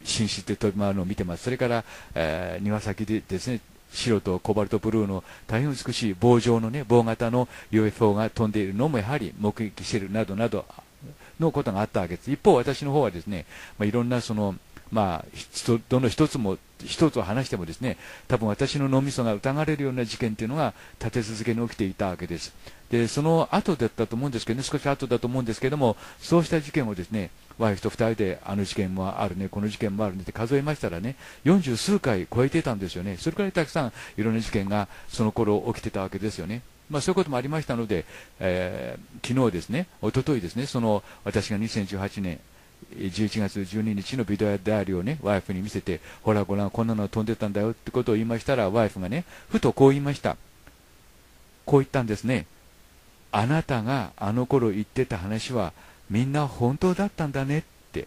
寝室で飛び回るのを見てます。それから、えー、庭先でですね、白とコバルトブルーの大変美しい棒状のね、棒型の ユーエフオー が飛んでいるのもやはり目撃しているなどなどのことがあったわけです。一方、私の方はですね、まあ、いろんなその、まあ、どの一つも、一つを話してもですね、多分私の脳みそが疑われるような事件というのが立て続けに起きていたわけです。で、その後だったと思うんですけどね、少し後だと思うんですけども、そうした事件をですね、ワイフとふたりであの事件もあるね、この事件もあるねって数えましたらね、よんじゅう数回超えていたんですよね。それくらいたくさんいろんな事件がその頃起きてたわけですよね。まあ、そういうこともありましたので、えー、昨日ですね、一昨日ですね、その私がにせんじゅうはちねんじゅういちがつじゅうににちのビデオダイアリーをね、ワイフに見せて、ほらご覧、こんなの飛んでたんだよってことを言いましたら、ワイフがね、ふとこう言いました。こう言ったんですね。あなたがあの頃言ってた話はみんな本当だったんだねって。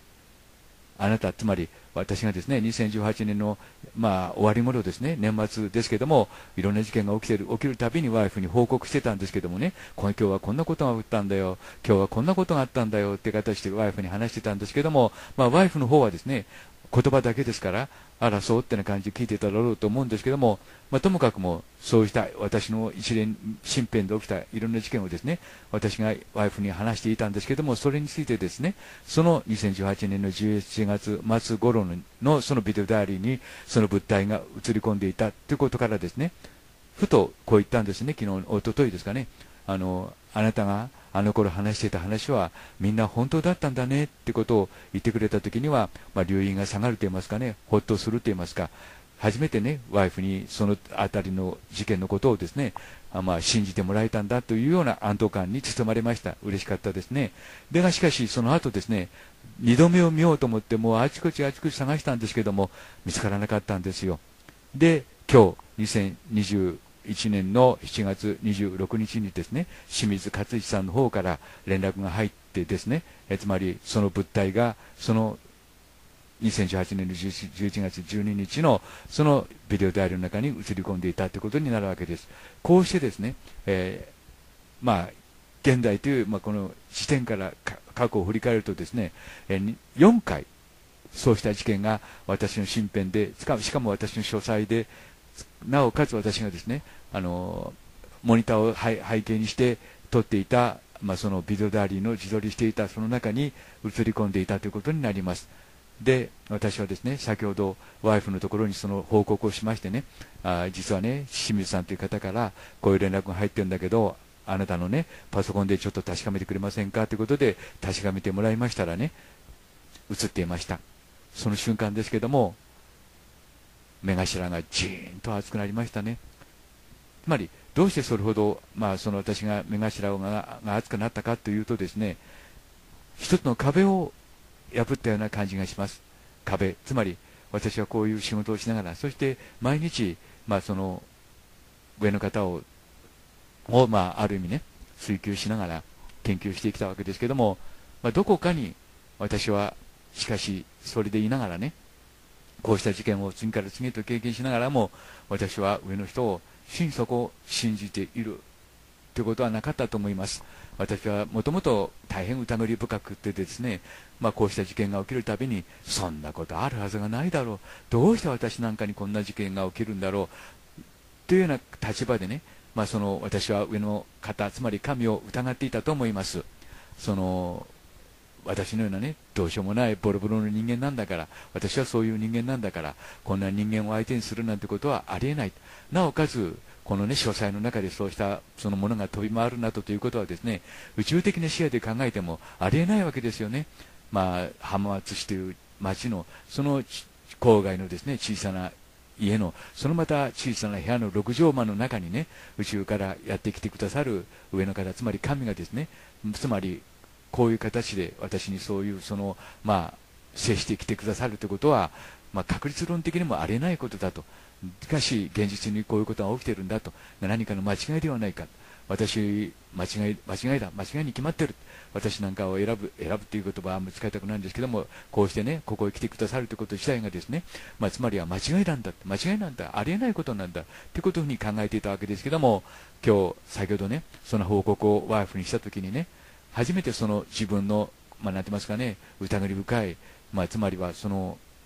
あなた、つまり私がですね、にせんじゅうはちねんの、まあ、終わり頃ですね、年末ですけども、いろんな事件が起きてる、起きるたびにワイフに報告してたんですけどもね、今日はこんなことがあったんだよ、今日はこんなことがあったんだよって形でワイフに話してたんですけども、まあ、ワイフの方はですね、言葉だけですから、あらそうってな感じで聞いてただろうと思うんですけども、まあ、ともかくもそうした私の一連身辺で起きたいろんな事件をですね、私がワイフに話していたんですけども、それについてですね、そのにせんじゅうはちねんのじゅういちがつ末頃ののそのビデオダイアリーにその物体が映り込んでいたということからですね、ふとこう言ったんですね、昨日、おとといですかね、あのあなたがあの頃話していた話はみんな本当だったんだねってことを言ってくれたときには、まあ、留飲が下がると言いますかね、ほっとすると言いますか、初めてね、ワイフにそのあたりの事件のことをですね、あまあ、信じてもらえたんだというような安堵感に包まれました。嬉しかったですね。でがしかし、その後ですね、二度目を見ようと思って、もうあちこちあちこち探したんですけども、見つからなかったんですよ。で、今日、にせんにじゅういちねんのしちがつにじゅうろくにちにですね、清水勝一さんの方から連絡が入ってですね、えつまりその物体が、そのにせんじゅうはちねんのじゅういちがつじゅうににちのそのビデオダイヤルの中に映り込んでいたということになるわけです。こうしてですね、えー、まあ、現代という、まあ、この視点から過去を振り返るとですね、えー、よんかいそうした事件が私の身辺で、しかも私の書斎で、なおかつ私がですね、あのモニターを背景にして撮っていた、まあ、そのビデオダイアリーの自撮りしていたその中に映り込んでいたということになります。で、私はですね、先ほどワイフのところにその報告をしましてね、あ実はね、清水さんという方からこういう連絡が入ってるんだけど、あなたのね、パソコンでちょっと確かめてくれませんかということで確かめてもらいましたらね、映っていました。その瞬間ですけども、目頭がジーンと熱くなりましたね。つまり、どうしてそれほど、まあ、その私が目頭がが熱くなったかというとですね、一つの壁を破ったような感じがします。壁、つまり私はこういう仕事をしながら、そして毎日、まあ、その上の方をを、まあ、ある意味ね、追求しながら研究してきたわけですけども、まあ、どこかに私はしかしそれで言いながらね、こうした事件を次から次へと経験しながらも、私は上の人を心底信じているということはなかったと思います。私はもともと大変疑り深くてですね、まあ、こうした事件が起きるたびに、そんなことあるはずがないだろう、どうして私なんかにこんな事件が起きるんだろうというような立場でね、まあ、その私は上の方、つまり神を疑っていたと思います。その私のようなね、どうしようもないボロボロの人間なんだから、私はそういう人間なんだから、こんな人間を相手にするなんてことはありえない。なおかつ、このね、書斎の中でそうしたそのものが飛び回るなどということはですね、宇宙的な視野で考えてもありえないわけですよね。まあ、浜松市という町の、その郊外のですね、小さな家の、そのまた小さな部屋の六畳間の中にね、宇宙からやってきてくださる上の方、つまり神がですね、つまり、こういう形で私にそういうその、まあ、接してきてくださるということは、まあ、確率論的にもありえないことだと。しかし現実にこういうことが起きているんだと、何かの間違いではないか、私間違い間違いだ、間違いに決まっている、私なんかを選ぶ選ぶという言葉はあんまり使いたくないんですけども、こうしてね、ここへ来てくださるということ自体がですね、まあ、つまりは間違いなんだ、間違いなんだ、ありえないことなんだということに考えていたわけですけども、今日先ほどね、その報告をワイフにしたときにね、初めてその自分の、まあ、なんて言いますかね、疑り深い、まあ、つまりはその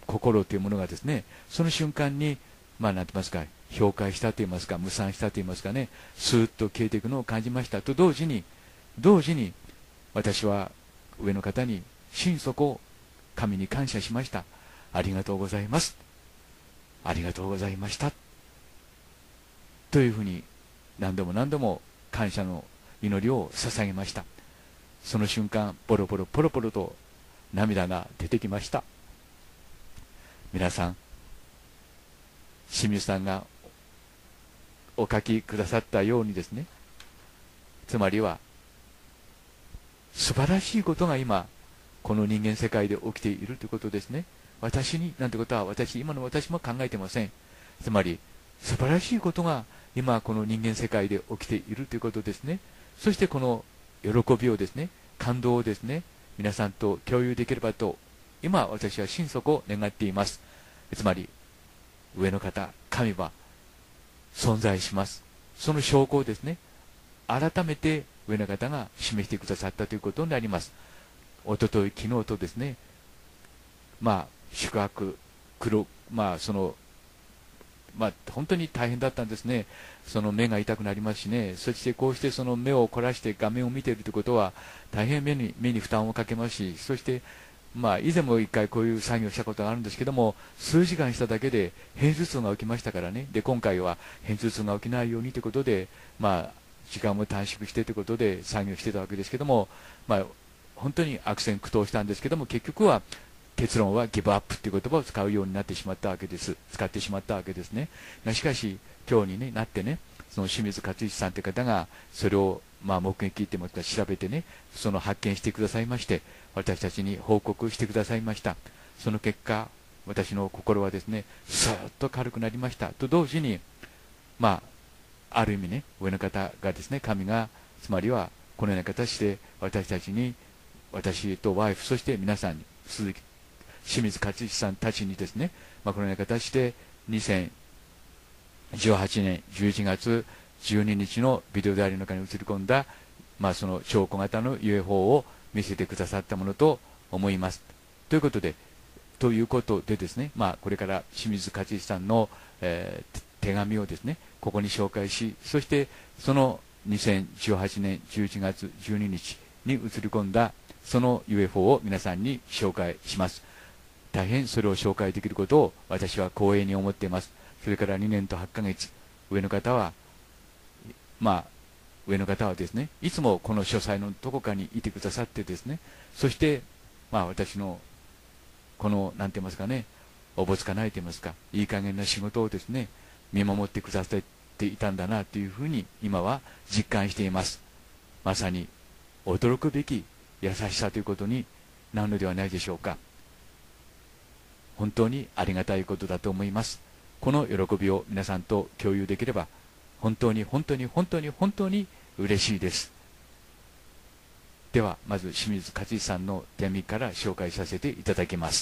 心というものがですね、その瞬間に、まあ、なんて言いますか、氷解したと言いますか、無散したと言いますかね、スーッと消えていくのを感じましたと同時に、同時に、私は上の方に心底神に感謝しました。ありがとうございます。ありがとうございました。というふうに何度も何度も感謝の祈りを捧げました。その瞬間、ポロポロポロポロと涙が出てきました。皆さん、清水さんがお書きくださったようにですね、つまりは素晴らしいことが今この人間世界で起きているということですね。私になんてことは私今の私も考えてません。つまり素晴らしいことが今この人間世界で起きているということですね。そしてこの喜びをですね、感動をですね、皆さんと共有できればと今私は心底願っています。つまり上の方、神は存在します。その証拠をですね、改めて上の方が示してくださったということになります。おととい、昨日とですね、まあ宿泊、黒、まあその、まあ本当に大変だったんですね。その目が痛くなりますしね、そしてこうしてその目を凝らして画面を見ているということは大変目に目に負担をかけますし、そしてまあ以前も一回こういう作業をしたことがあるんですけども、数時間しただけで片頭痛が起きましたからね。で今回は片頭痛が起きないようにということで、まあ時間も短縮してということで作業してたわけですけども、まあ本当に悪戦苦闘したんですけども、結局は結論はギブアップという言葉を使うようになってしまったわけです。使ってしまったわけですね。しかし今日に、ね、なってね、その清水勝一さんという方がそれをまあ目撃ってもら調べてね、その発見してくださいまして、私たちに報告してくださいました。その結果、私の心はですね、スーッと軽くなりましたと同時に、まあある意味ね、上の方がですね、神がつまりはこのような形で私たちに、私とワイフ、そして皆さんに、鈴木清水勝一さんたちにですね、まあ、このような形でにせんじゅうはちねんじゅういちがつじゅうににちのビデオダイヤルの中に映り込んだ、まあ、その超小型の ユーエフオー を見せてくださったものと思います。ということで、ということでですね、まあ、これから清水勝一さんの、えー、手紙をですね、ここに紹介し、そしてそのにせんじゅうはちねんじゅういちがつじゅうににちに映り込んだその ユーエフオー を皆さんに紹介します。大変それを紹介できることを私は光栄に思っています。それからにねんとはちかげつ、上の方は、まあ、上の方はですね、いつもこの書斎のどこかにいてくださってですね、そして、まあ私の、この、なんて言いますかね、おぼつかないと言いますか、いい加減な仕事をですね、見守ってくださっていたんだなというふうに今は実感しています。まさに驚くべき優しさということになるのではないでしょうか。本当にありがたいことだと思います。この喜びを皆さんと共有できれば本当に本当に本当に本当に嬉しいです。ではまず清水勝一さんの手紙から紹介させていただきます。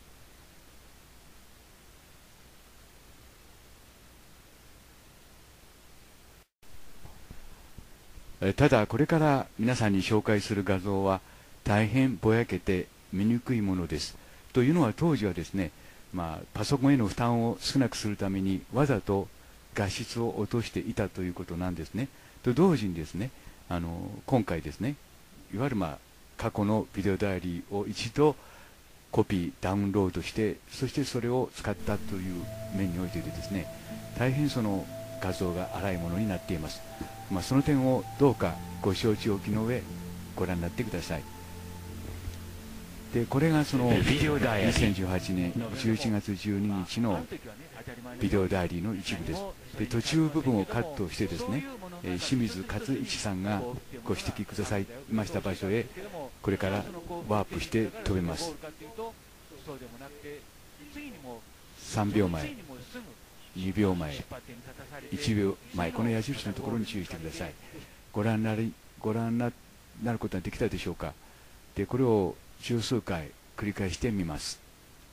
ただこれから皆さんに紹介する画像は大変ぼやけて見にくいものです。というのは当時はですね、まあ、パソコンへの負担を少なくするためにわざと画質を落としていたということなんですね。と同時にですね、あの今回ですね、いわゆる、まあ、過去のビデオダイアリーを一度コピーダウンロードして、そしてそれを使ったという面においてですね、大変その画像が荒いものになっています。まあ、その点をどうかご承知おきの上ご覧になってください。でこれがそのにせんじゅうはちねんじゅういちがつじゅうににちのビデオダイアリーの一部です。で途中部分をカットしてですね、えー、清水勝一さんがご指摘くださいました場所へこれからワープして飛べます。さんびょうまえ、にびょうまえ、いちびょうまえ、この矢印のところに注意してください。ご覧なりご覧なることができたでしょうか。でこれを十数回繰り返してみます。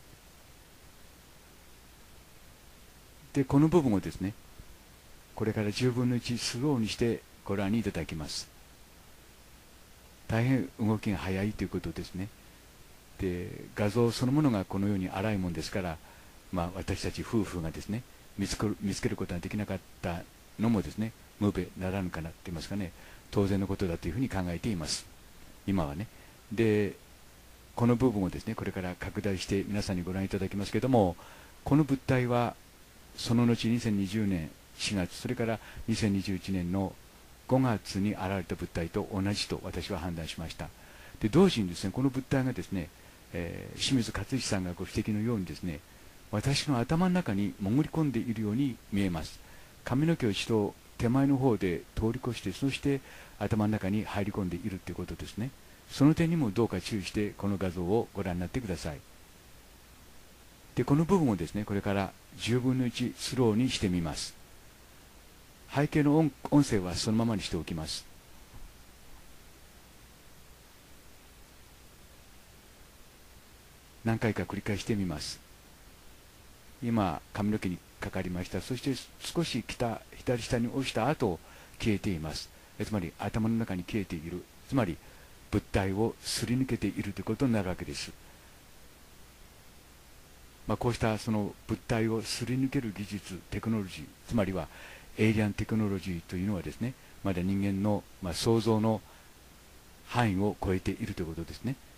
でこの部分をですね、これからじゅうぶんのいちスローにしてご覧にいただきます。大変動きが速いということですね。 で画像そのものがこのように荒いもんですから、まあ、私たち夫婦がですね見つける見つけることができなかったのもですね無べならぬかなって言いますかね、当然のことだというふうに考えています今はね。でこの部分をですねこれから拡大して皆さんにご覧いただきますけれども、この物体はその後にせんにじゅうねんしがつ、それからにせんにじゅういちねんのごがつに現れた物体と同じと私は判断しました。で同時にですねこの物体がですね、えー、清水勝一さんがご指摘のようにですね、私の頭の中に潜り込んでいるように見えます。髪の毛を一度手前の方で通り越して、そして頭の中に入り込んでいるということですね。その点にもどうか注意してこの画像をご覧になってください。でこの部分をですねこれからじゅうぶんのいちスローにしてみます。背景の 音, 音声はそのままにしておきます。何回か繰り返してみます。今髪の毛にかかりました。そして少し北左下に落ちた後消えています。つまり頭の中に消えている、つまり物体をすり抜けているということになるわけです。まあ、こうしたその物体をすり抜ける技術、テクノロジー、つまりはエイリアンテクノロジーというのはですね、まだ人間のまあ想像の範囲を超えているということですね。